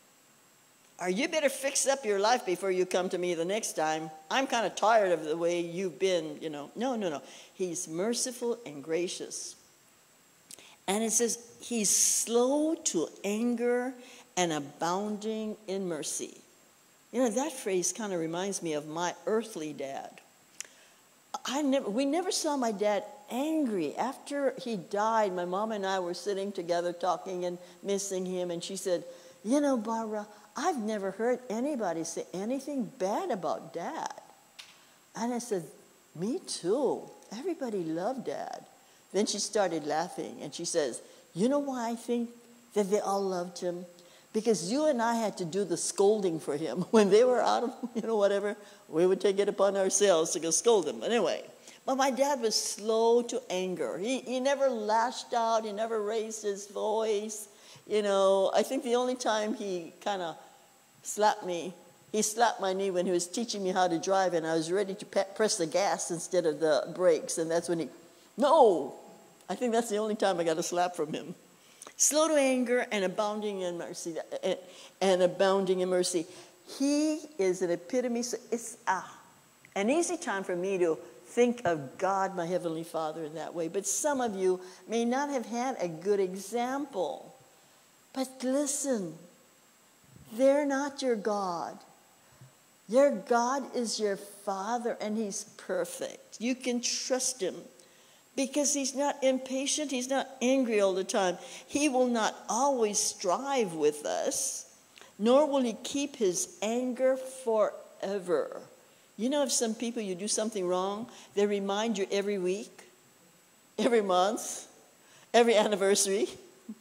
Or you better fix up your life before you come to me the next time. I'm kind of tired of the way you've been, No. He's merciful and gracious. And it says, he's slow to anger and abounding in mercy. That phrase kind of reminds me of my earthly dad. We never saw my dad angry. After he died, my mom and I were sitting together talking and missing him. And she said, Barbara, I've never heard anybody say anything bad about Dad. And I said, me too. Everybody loved Dad. Then she started laughing, and she says, you know why I think that they all loved him? Because you and I had to do the scolding for him. When they were out of, whatever, we would take it upon ourselves to go scold them. Anyway, but my dad was slow to anger. He never lashed out. He never raised his voice. I think the only time he kind of slapped me, he slapped my knee when he was teaching me how to drive, and I was ready to press the gas instead of the brakes, and that's when he... No, I think that's the only time I got a slap from him. Slow to anger and abounding in mercy. He is an epitome. So it's an easy time for me to think of God, my Heavenly Father, in that way. But some of you may not have had a good example. But listen, they're not your God. Your God is your Father, and he's perfect. You can trust him. Because he's not impatient, he's not angry all the time. He will not always strive with us, nor will he keep his anger forever. If some people, you do something wrong, they remind you every week, every month, every anniversary.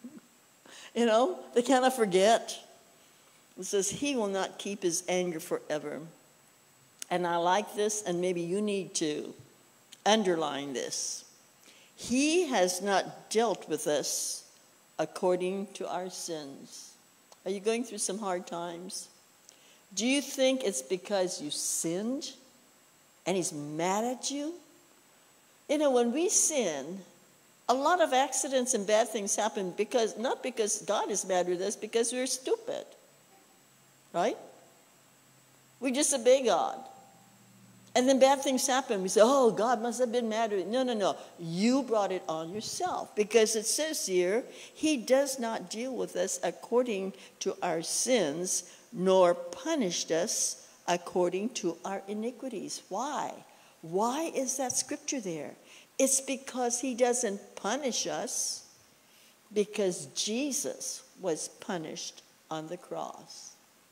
They cannot forget. It says he will not keep his anger forever. And I like this, and maybe you need to underline this. He has not dealt with us according to our sins. Are you going through some hard times? Do you think it's because you sinned and he's mad at you? When we sin, a lot of accidents and bad things happen not because God is mad with us, because we're stupid. Right? We disobey God. And then bad things happen. We say, oh, God must have been mad at me. No, no, no. You brought it on yourself. Because it says here, he does not deal with us according to our sins, nor punished us according to our iniquities. Why? Why is that scripture there? It's because he doesn't punish us, because Jesus was punished on the cross.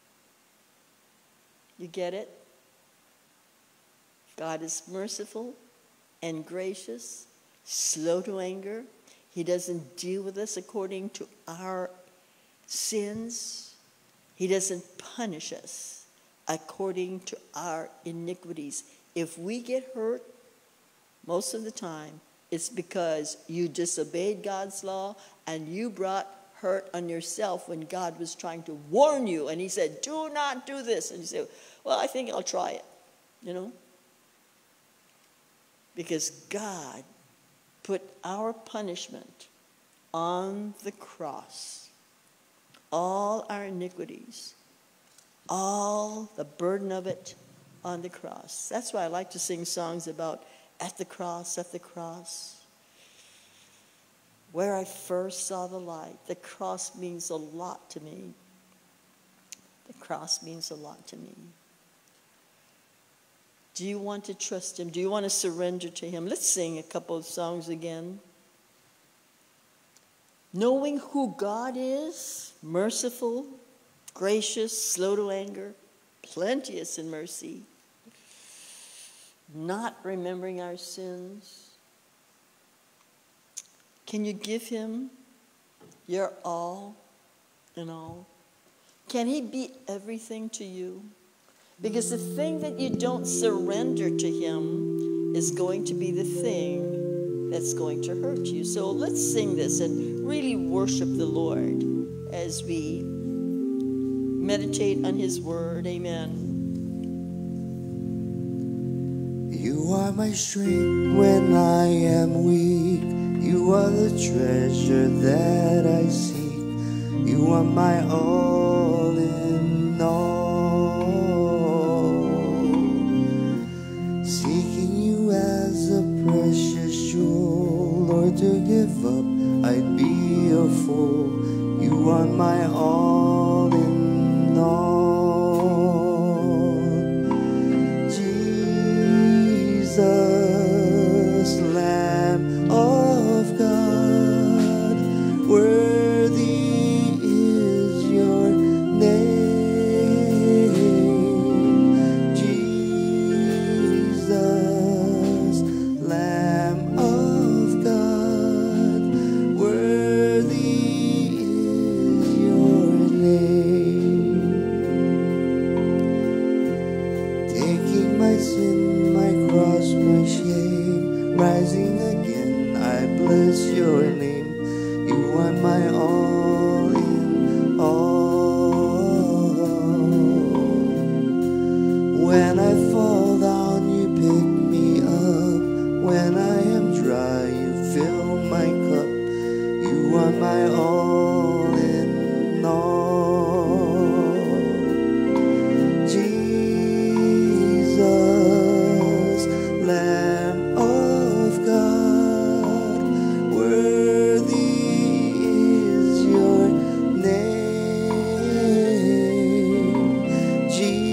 You get it? God is merciful and gracious, slow to anger. He doesn't deal with us according to our sins. He doesn't punish us according to our iniquities. If we get hurt, most of the time, it's because you disobeyed God's law and you brought hurt on yourself when God was trying to warn you. And he said, do not do this. And you say, well, I think I'll try it, you know. Because God put our punishment on the cross. All our iniquities, all the burden of it on the cross. That's why I like to sing songs about at the cross, where I first saw the light. The cross means a lot to me. The cross means a lot to me. Do you want to trust him? Do you want to surrender to him? Let's sing a couple of songs again. Knowing who God is, merciful, gracious, slow to anger, plenteous in mercy, not remembering our sins. Can you give him your all in all? Can he be everything to you? Because the thing that you don't surrender to him is going to be the thing that's going to hurt you. So let's sing this and really worship the Lord as we meditate on his word. Amen. You are my strength when I am weak. You are the treasure that I seek. You are my all in all. Seeking you as a precious jewel, Lord, to give up, I'd be a fool. You are my all in all. Jesus, Lamb of God, worthy is your name. Jesus, Lamb of God, worthy is your name. Taking my sin, my cross, my shame, rising again, I bless your name. You are my all in all. When I fall down, you pick me up. When I am dry, you fill my cup. You are my all in all. Jesus, Lamb of God, worthy is your name.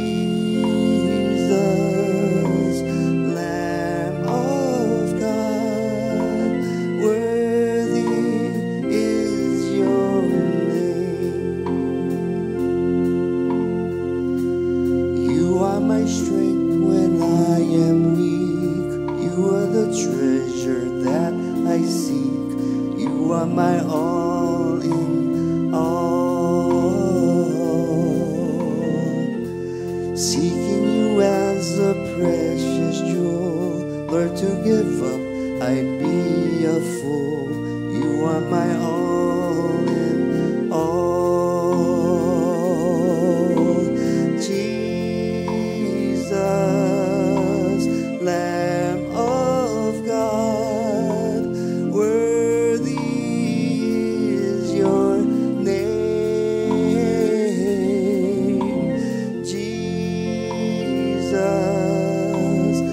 Jesus, Lamb of God, worthy is your name. You are my strength when I am weak. You are the treasure that I seek. You are my all in all. Seeking you as a precious jewel, Lord, to give up, I'd be a fool. You are my all in all. Jesus, Lamb of God, worthy is your name. Jesus,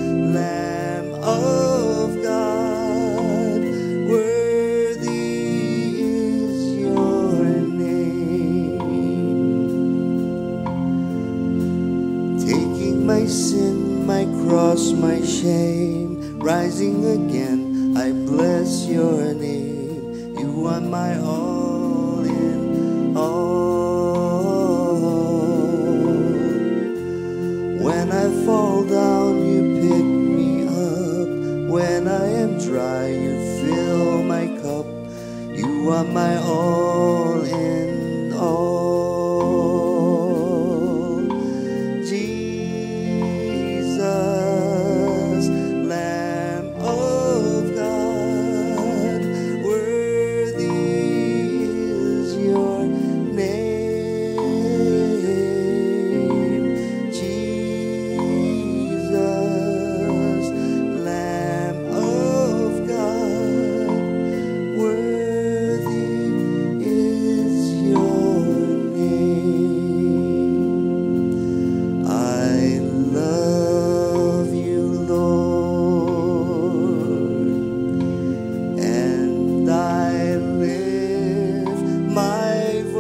again. I bless your name. You are my all in all. When I fall down, you pick me up. When I am dry, you fill my cup. You are my all in all. Jesus, Lamb of God, worthy is your name. Jesus, Lamb of God, worthy is your name. I love you, Lord, and I lift my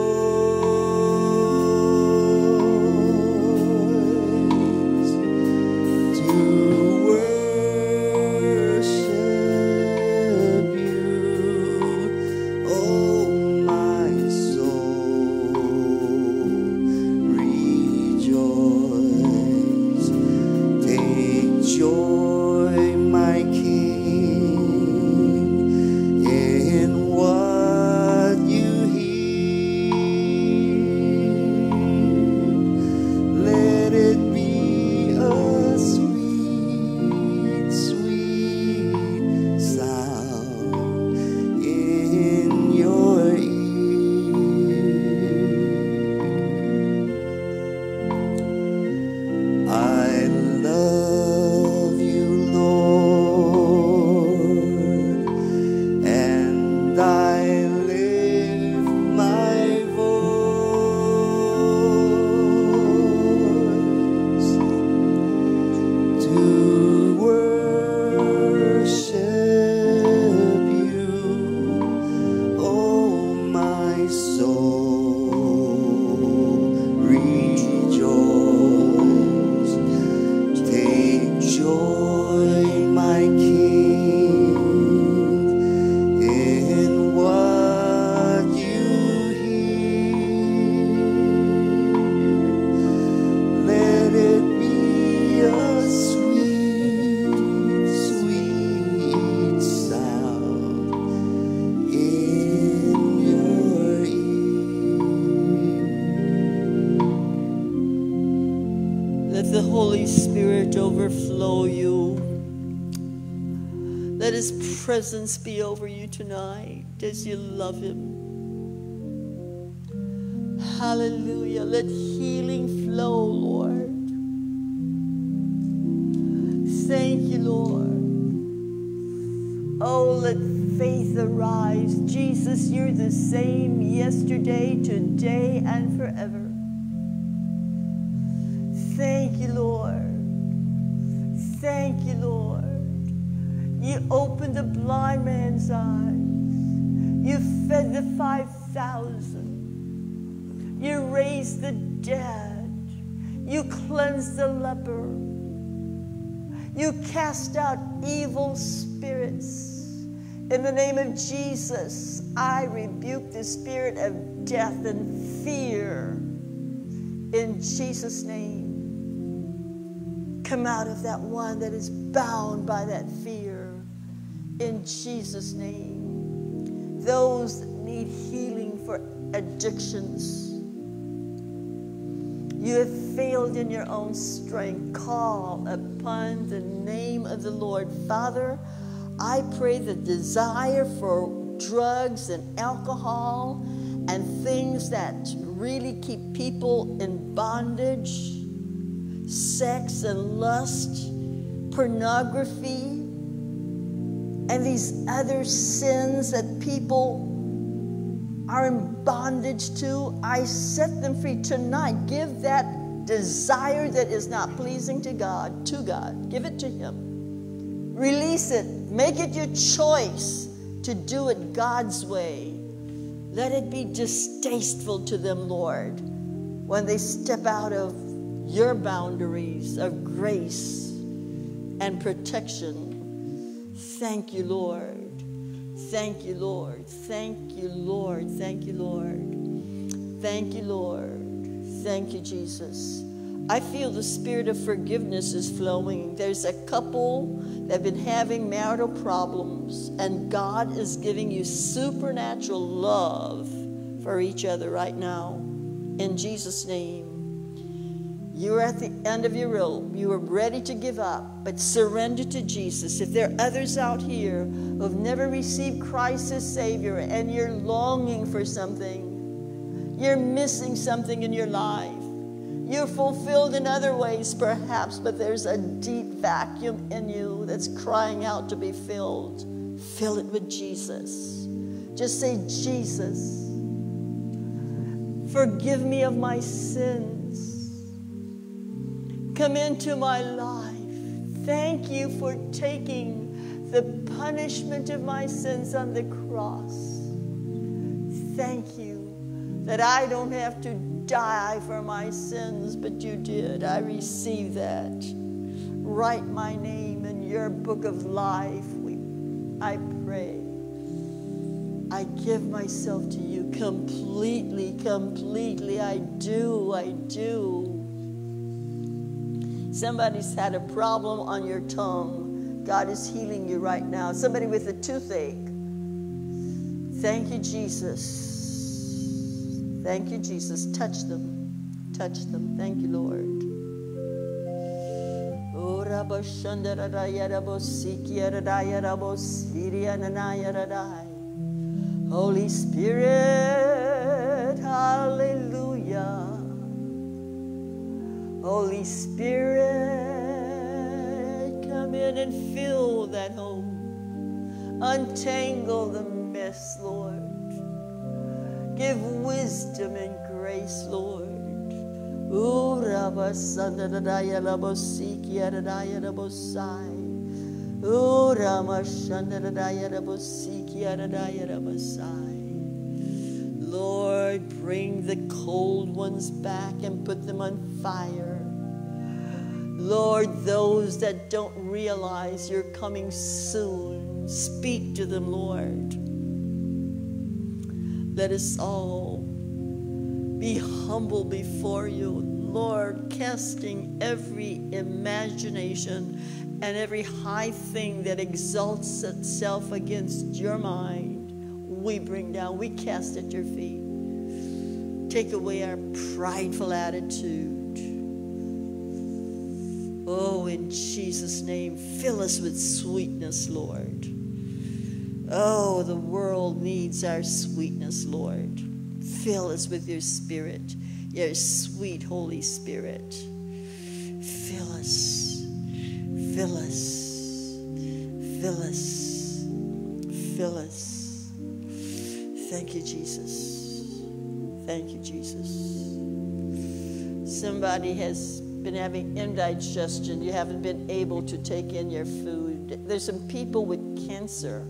voice to worship you. Oh, my soul, rejoice. Take joy, my King, in what you hear. Let it be a sweet, sweet sound in your ear. I love you, Lord, and I lift my voice to worship you. Oh, my soul, rejoice. Take joy, my King, in what you hear. Let it be a sweet, sweet sound in your ear. Let the Holy Spirit overflow you. Let His presence be over you tonight as you love Him. Hallelujah. Let healing flow, Lord. Thank you, Lord. Oh, let faith arise. Jesus, you're the same yesterday, today, and forever. Thank you, Lord. Thank you, Lord. You opened the blind man's eyes. You fed the 5,000. You raised the dead. You cleansed the leper. You cast out evil spirits. In the name of Jesus, I rebuke the spirit of death and fear. In Jesus' name. Come out of that one that is bound by that fear. In Jesus' name. Those that need healing for addictions. You have failed in your own strength. Call upon the name of the Lord. Father, I pray the desire for drugs and alcohol and things that really keep people in bondage, sex and lust, pornography, and these other sins that people are in bondage to, I set them free tonight. Give that desire that is not pleasing to God. Give it to Him. Release it. Make it your choice to do it God's way. Let it be distasteful to them, Lord, when they step out of your boundaries of grace and protection. Thank you, Lord. Thank you, Lord. Thank you, Lord. Thank you, Lord. Thank you, Lord. Thank you, Jesus. I feel the spirit of forgiveness is flowing. There's a couple that have been having marital problems, and God is giving you supernatural love for each other right now. In Jesus' name. You're at the end of your rope. You are ready to give up, but surrender to Jesus. If there are others out here who have never received Christ as Savior and you're longing for something, you're missing something in your life, you're fulfilled in other ways perhaps, but there's a deep vacuum in you that's crying out to be filled. Fill it with Jesus. Just say, Jesus, forgive me of my sins. Come into my life. Thank you for taking the punishment of my sins on the cross. Thank you that I don't have to die for my sins, but you did. I receive that. Write my name in your book of life. I pray. I give myself to you completely, completely. I do. Somebody's had a problem on your tongue. God is healing you right now. Somebody with a toothache. Thank you, Jesus. Thank you, Jesus. Touch them. Touch them. Thank you, Lord. Holy Spirit, hallelujah. Holy Spirit, come in and fill that home. Untangle the mess, Lord. Give wisdom and grace, Lord. Lord, bring the cold ones back and put them on fire. Lord, those that don't realize you're coming soon, speak to them, Lord. Let us all be humble before you, Lord, casting every imagination and every high thing that exalts itself against your mind. We bring down, we cast at your feet. Take away our prideful attitude. Oh, in Jesus' name, fill us with sweetness, Lord. Oh, the world needs our sweetness, Lord. Fill us with your Spirit, your sweet Holy Spirit. Fill us, fill us, fill us, fill us. Thank you, Jesus. Thank you, Jesus. Somebody has been having indigestion. You haven't been able to take in your food. There's some people with cancer.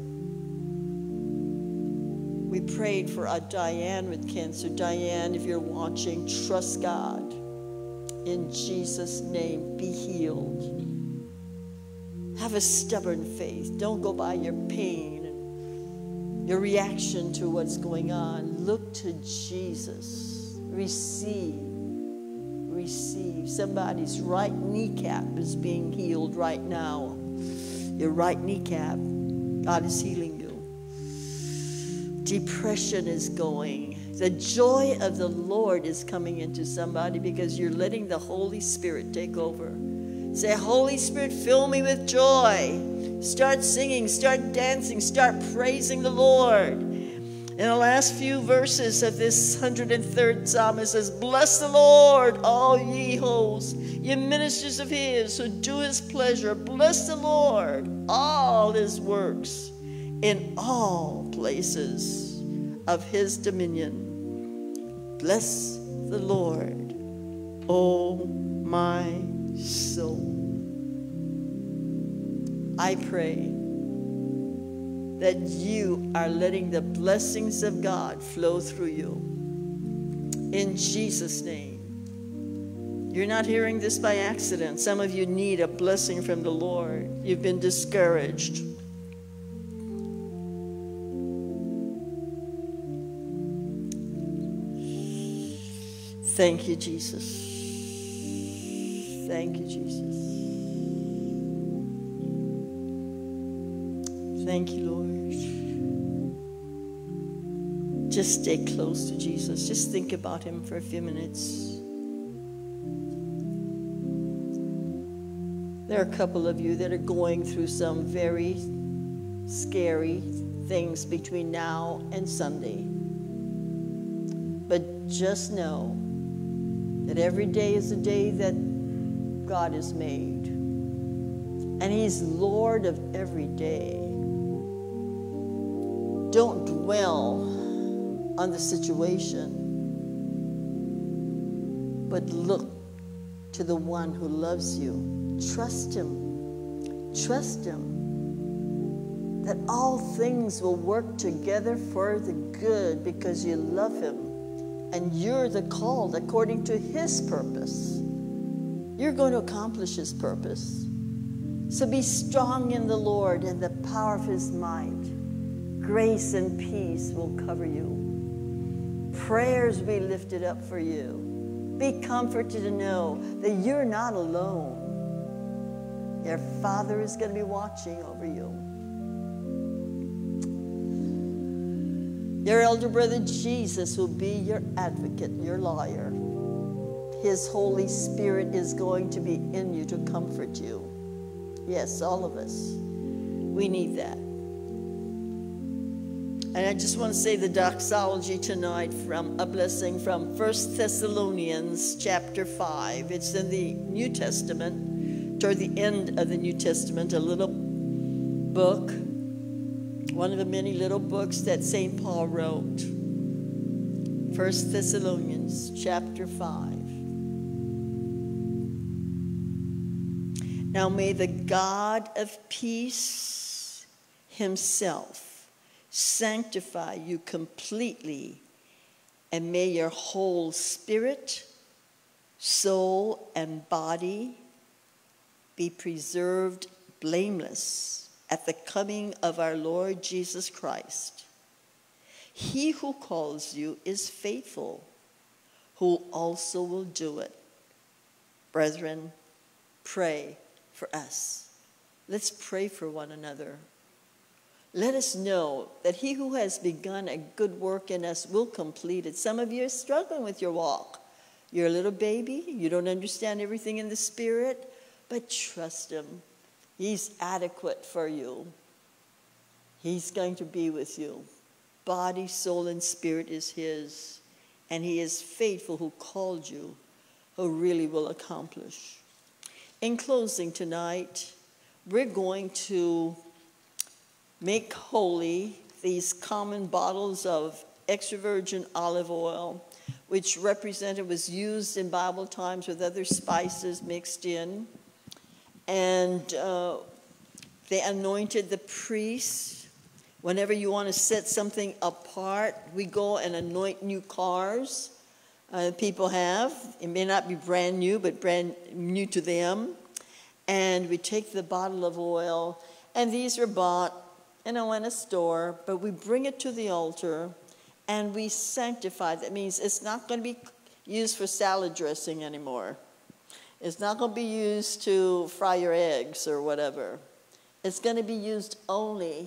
We prayed for a Diane with cancer. Diane, if you're watching, trust God. In Jesus' name, be healed. Have a stubborn faith. Don't go by your pain and your reaction to what's going on. Look to Jesus. Receive. Somebody's right kneecap is being healed right now. Your right kneecap, God is healing you. Depression is going. The joy of the Lord is coming into somebody because you're letting the Holy Spirit take over. Say, Holy Spirit, fill me with joy. Start singing, start dancing, start praising the Lord. In the last few verses of this 103rd Psalm, it says, bless the Lord, all ye hosts, ye ministers of his who do his pleasure. Bless the Lord, all his works, in all places of his dominion. Bless the Lord, O my soul. I pray that you are letting the blessings of God flow through you. In Jesus' name. You're not hearing this by accident. Some of you need a blessing from the Lord. You've been discouraged. Thank you, Jesus. Thank you, Jesus. Thank you, Lord. Just stay close to Jesus. Just think about him for a few minutes. There are a couple of you that are going through some very scary things between now and Sunday. But just know that every day is a day that God has made. And he's Lord of every day. Don't dwell on the situation, but look to the one who loves you. Trust him. Trust him that all things will work together for the good because you love him and you're the called according to his purpose. You're going to accomplish his purpose. So be strong in the Lord and the power of his might. Grace and peace will cover you. Prayers be lifted up for you. Be comforted to know that you're not alone. Your Father is going to be watching over you. Your elder brother Jesus will be your advocate, your lawyer. His Holy Spirit is going to be in you to comfort you. Yes, all of us. We need that. And I just want to say the doxology tonight from a blessing from 1 Thessalonians chapter 5. It's in the New Testament, toward the end of the New Testament, a little book, one of the many little books that St. Paul wrote. 1 Thessalonians chapter 5. Now may the God of peace himself sanctify you completely, and may your whole spirit, soul, and body be preserved blameless at the coming of our Lord Jesus Christ. He who calls you is faithful, who also will do it. Brethren, pray for us. Let's pray for one another. Let us know that he who has begun a good work in us will complete it. Some of you are struggling with your walk. You're a little baby. You don't understand everything in the Spirit, but trust him. He's adequate for you. He's going to be with you. Body, soul, and spirit is his. And he is faithful who called you, who really will accomplish. In closing tonight, we're going to make holy these common bottles of extra virgin olive oil, which was used in Bible times with other spices mixed in. And they anointed the priests. Whenever you want to set something apart, we go and anoint new cars. People have. It may not be brand new, but brand new to them. And we take the bottle of oil, and these are bought in a store, but we bring it to the altar and we sanctify. That means it's not going to be used for salad dressing anymore. It's not going to be used to fry your eggs or whatever. It's going to be used only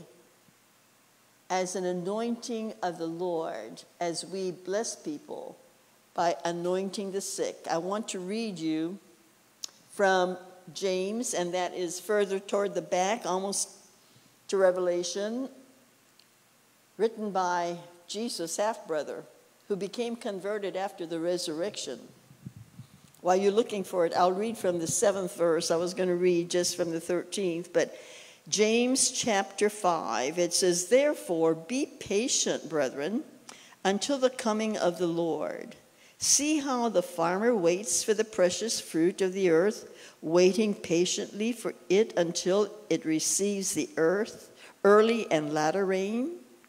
as an anointing of the Lord as we bless people by anointing the sick. I want to read you from James, and that is further toward the back, almost to Revelation, written by Jesus' half-brother, who became converted after the resurrection. While you're looking for it, I'll read from the 7th verse. I was going to read just from the 13th, but James chapter 5, it says, "Therefore be patient, brethren, until the coming of the Lord. See how the farmer waits for the precious fruit of the earth, waiting patiently for it until it receives the early and latter rain.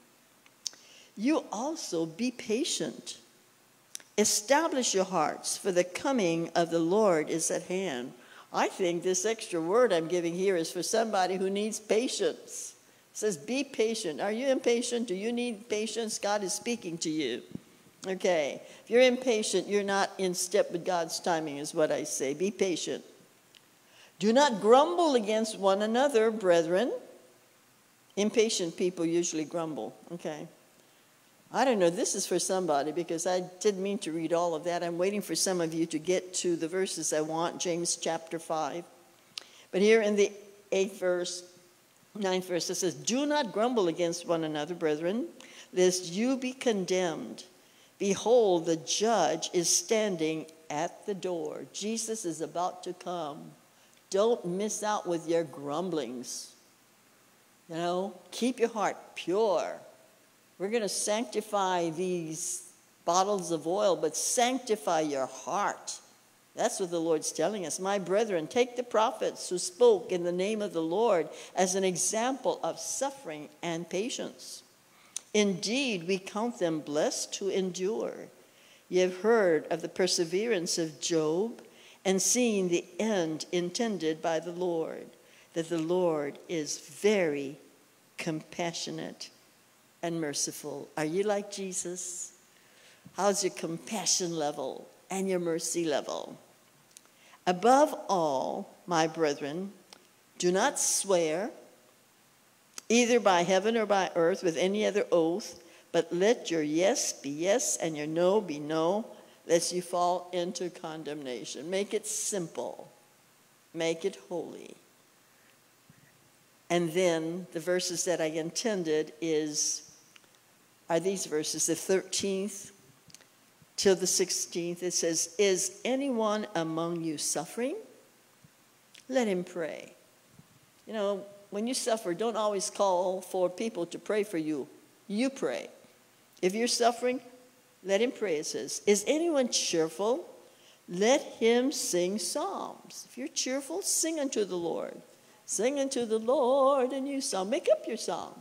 You also be patient. Establish your hearts, for the coming of the Lord is at hand." I think this extra word I'm giving here is for somebody who needs patience. It says, be patient. Are you impatient? Do you need patience? God is speaking to you. Okay. If you're impatient, you're not in step with God's timing, is what I say. Be patient. Do not grumble against one another, brethren. Impatient people usually grumble. Okay. I don't know. This is for somebody because I didn't mean to read all of that. I'm waiting for some of you to get to the verses I want, James chapter 5. But here in the 8th verse, 9th verse, it says, do not grumble against one another, brethren, lest you be condemned. Behold, the judge is standing at the door. Jesus is about to come. Don't miss out with your grumblings. You know, keep your heart pure. We're going to sanctify these bottles of oil, but sanctify your heart. That's what the Lord's telling us. My brethren, take the prophets who spoke in the name of the Lord as an example of suffering and patience. Indeed, we count them blessed who endure. You have heard of the perseverance of Job and seen the end intended by the Lord, that the Lord is very compassionate and merciful. Are you like Jesus? How's your compassion level and your mercy level? Above all, my brethren, do not swear, either by heaven or by earth, with any other oath, but let your yes be yes and your no be no, lest you fall into condemnation. Make it simple. Make it holy. And then the verses that I intended are these verses, the 13th till the 16th. It says, is anyone among you suffering? Let him pray. You know, when you suffer, don't always call for people to pray for you. You pray. If you're suffering, let him pray, it says. Is anyone cheerful? Let him sing psalms. If you're cheerful, sing unto the Lord. Sing unto the Lord a new song. Make up your song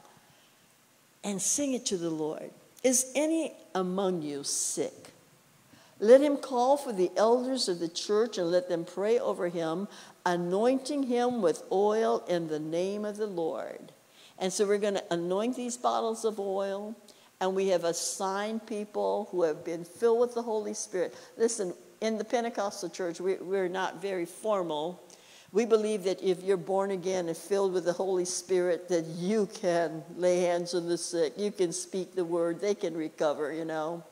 and sing it to the Lord. Is any among you sick? Let him call for the elders of the church and let them pray over him, anointing him with oil in the name of the Lord. And so we're going to anoint these bottles of oil, and we have assigned people who have been filled with the Holy Spirit. Listen, in the Pentecostal church, we're not very formal. We believe that if you're born again and filled with the Holy Spirit, that you can lay hands on the sick, you can speak the word, they can recover, you know.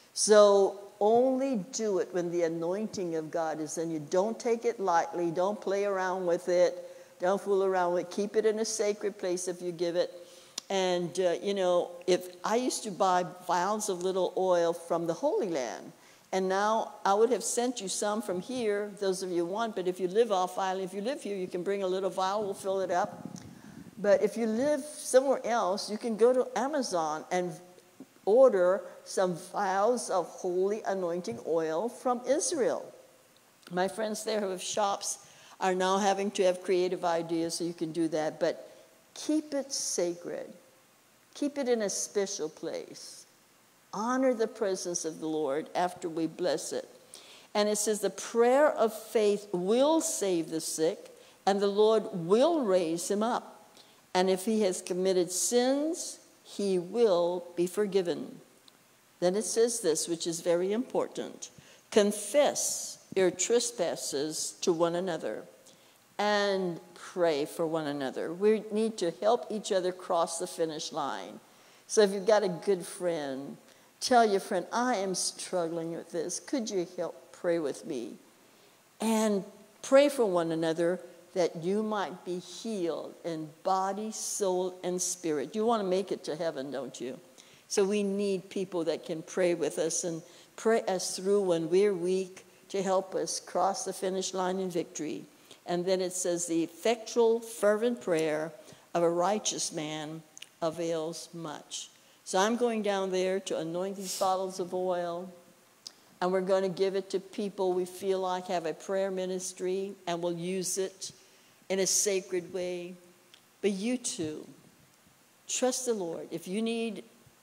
So only do it when the anointing of God is in you. Don't take it lightly. Don't play around with it. Don't fool around with it. Keep it in a sacred place if you give it. And, you know, if I used to buy vials of little oil from the Holy Land, and now I would have sent you some from here, those of you who want, but if you live off island, if you live here, you can bring a little vial, we'll fill it up. But if you live somewhere else, you can go to Amazon and order some vials of holy anointing oil from Israel. My friends there who have shops are now having to have creative ideas so you can do that, but keep it sacred. Keep it in a special place. Honor the presence of the Lord after we bless it. And it says the prayer of faith will save the sick, and the Lord will raise him up. And if he has committed sins, he will be forgiven. Then it says this, which is very important. Confess your trespasses to one another and pray for one another. We need to help each other cross the finish line. So if you've got a good friend, tell your friend, I am struggling with this. Could you help pray with me? And pray for one another that you might be healed in body, soul, and spirit. You want to make it to heaven, don't you? So we need people that can pray with us and pray us through when we're weak to help us cross the finish line in victory. And then it says the effectual, fervent prayer of a righteous man avails much. So I'm going down there to anoint these bottles of oil, and we're going to give it to people we feel like have a prayer ministry, and we'll use it in a sacred way. But you too, trust the Lord. If you need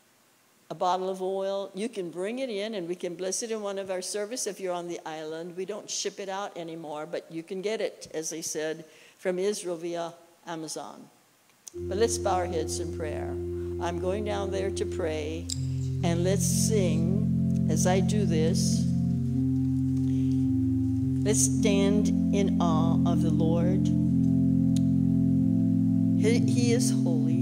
a bottle of oil, you can bring it in, and we can bless it in one of our service if you're on the island. We don't ship it out anymore, but you can get it, as I said, from Israel via Amazon. But let's bow our heads in prayer. I'm going down there to pray, and let's sing as I do this, let's stand in awe of the Lord. He is holy.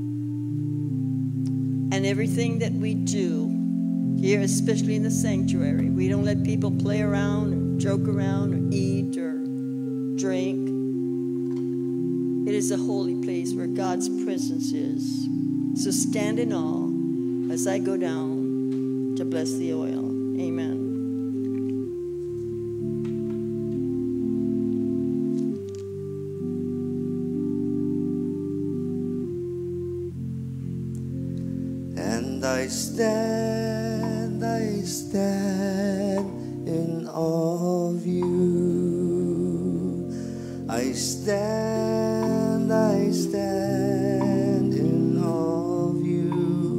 And everything that we do here, especially in the sanctuary, we don't let people play around or joke around or eat or drink. It is a holy place where God's presence is. So stand in awe as I go down to bless the oil. Amen. And I stand in awe of you. I stand in awe of you.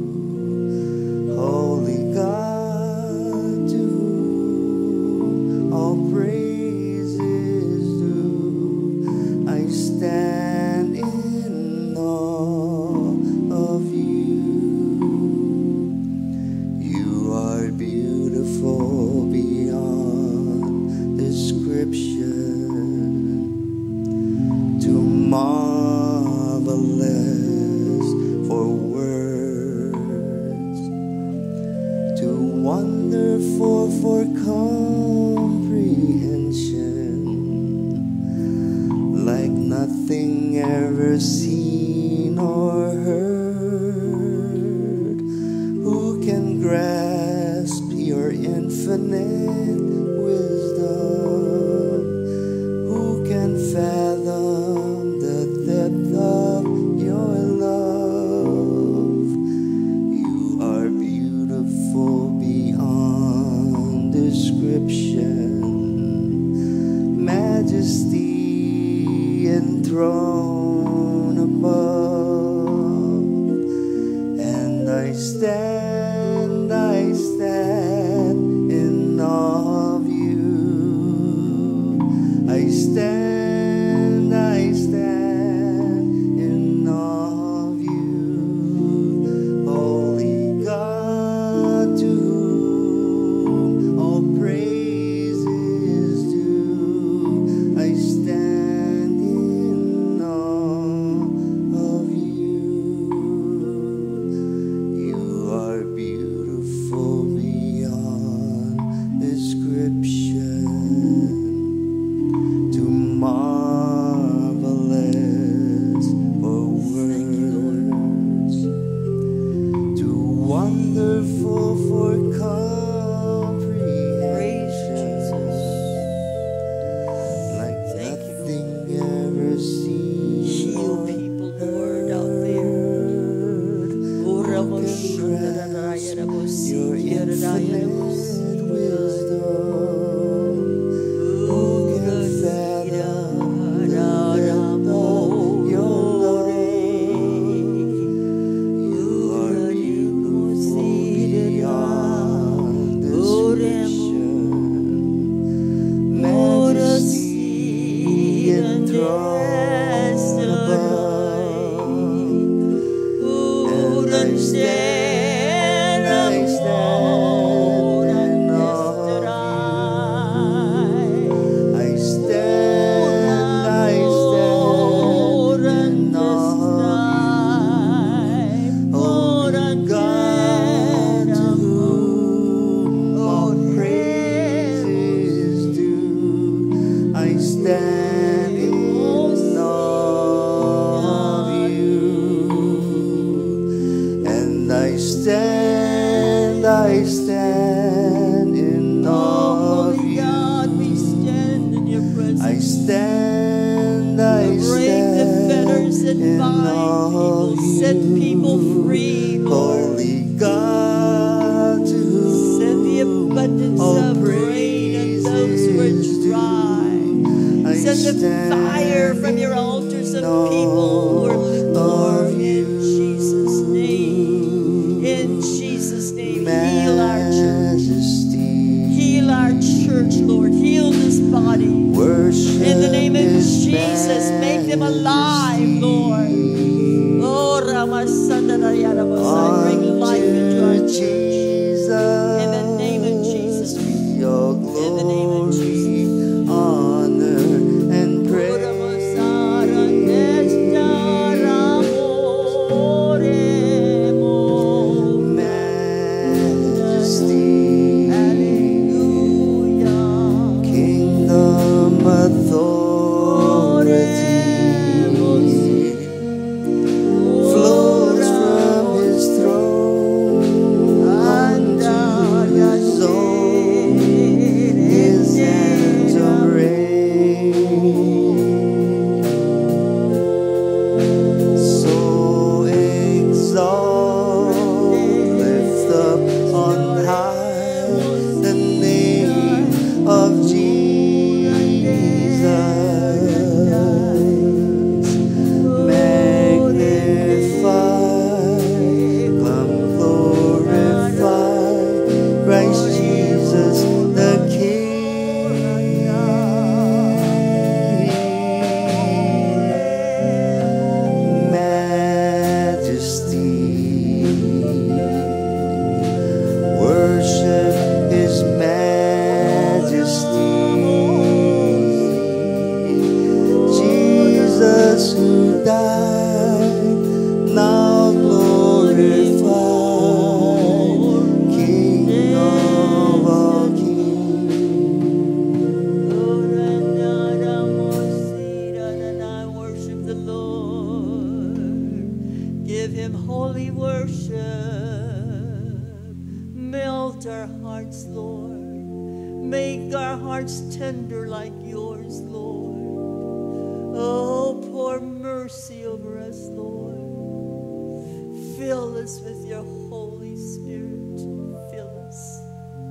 Holy God, to whom all praise is due. I stand in awe of you. You are beautiful beyond description, too marvelous for words, too wonderful for comprehension, like nothing ever seen or heard. Who can grasp your infinite wisdom? Who can fathom the depth of your love? You are beautiful beyond description, majesty enthroned above. And I stand in awe of you. I stand in awe of you. Holy God, to whom all praise is due. I stand in awe of you. You are beautiful beyond description, too marvelous for words, too wonderful for Praise comprehension, like Thank you, nothing ever seen Heal or people, Lord, out there. heard. Who can grasp your infinite wisdom? Who can fathom the depth of your love? You are beautiful beyond description, majesty enthroned above. And I stand in awe of you. I stand in awe of you. Holy God, to whom all praise is due. I stand in awe of you. And I stand in awe of Holy you. God, we stand in your presence. I stand Break the fetters that in bind awe people. of Set people you. free, Lord. Holy God, to Send the whom abundance all of rain praise and those who are is dry. due. I Send the fire from your altars of people who are lukewarm. In Jesus' name. In Jesus' name. Heal our church. Majesty, Heal our church, Lord. Heal this body. worship In the name of His Jesus, make them alive, Lord. Oh, Ramasandarayarabasai, bring life into our unto church. Jesus. In the name of majesty. Worship His majesty. Jesus who died, now glorified, King of all kings. Worship the Lord. Give Him holy worship. Melt our hearts, Lord. Make our hearts tender like yours, Lord. Oh, pour mercy over us, Lord. Fill us with your Holy Spirit. Fill us.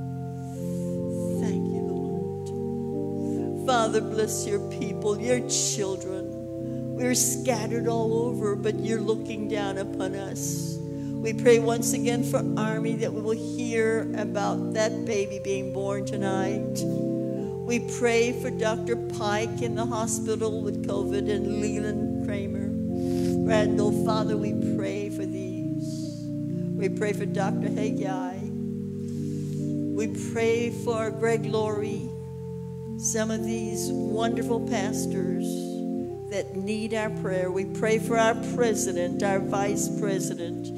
Thank you, Lord. Father, bless your people, your children. We're scattered all over, but you're looking down upon us. We pray once again for Army that we will hear about that baby being born tonight. We pray for Dr. Pike in the hospital with COVID and Leland Kramer. Randall, Father, we pray for these. We pray for Dr. Haggai. We pray for Greg Laurie, some of these wonderful pastors that need our prayer. We pray for our president, our vice president,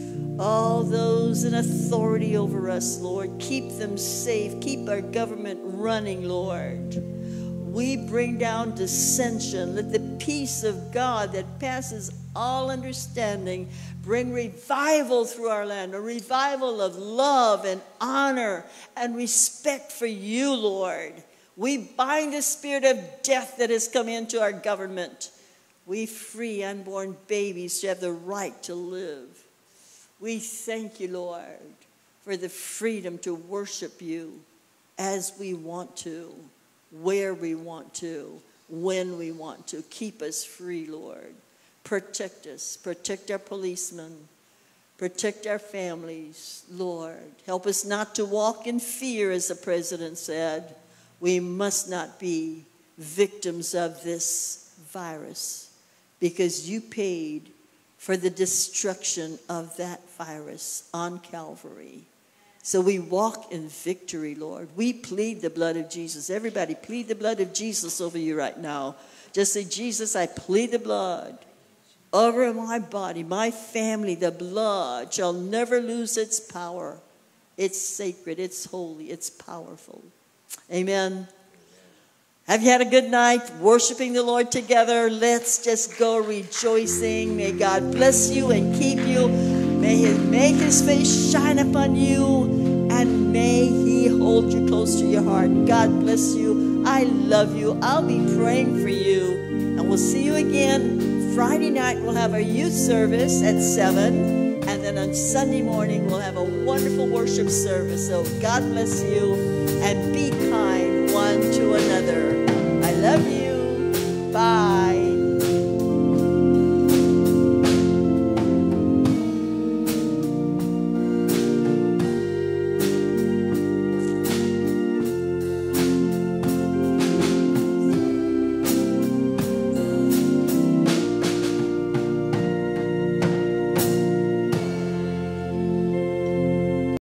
all those in authority over us, Lord. Keep them safe. Keep our government running, Lord. We bring down dissension. Let the peace of God that passes all understanding bring revival through our land, a revival of love and honor and respect for you, Lord. We bind the spirit of death that has come into our government. We free unborn babies to have the right to live. We thank you, Lord, for the freedom to worship you as we want to, where we want to, when we want to. Keep us free, Lord. Protect us. Protect our policemen. Protect our families, Lord. Help us not to walk in fear, as the president said. We must not be victims of this virus because you paid for the destruction of that virus on Calvary. So we walk in victory, Lord. We plead the blood of Jesus. Everybody plead the blood of Jesus over you right now. Just say, Jesus, I plead the blood over my body, my family. The blood shall never lose its power. It's sacred, it's holy, it's powerful. Amen. Have you had a good night worshiping the Lord together? Let's just go rejoicing. May God bless you and keep you. May He make His face shine upon you, and may He hold you close to your heart. God bless you. I love you. I'll be praying for you, and we'll see you again. Friday night we'll have our youth service at 7, and then on Sunday morning we'll have a wonderful worship service. So God bless you, and be kind one to another. I love you. Bye.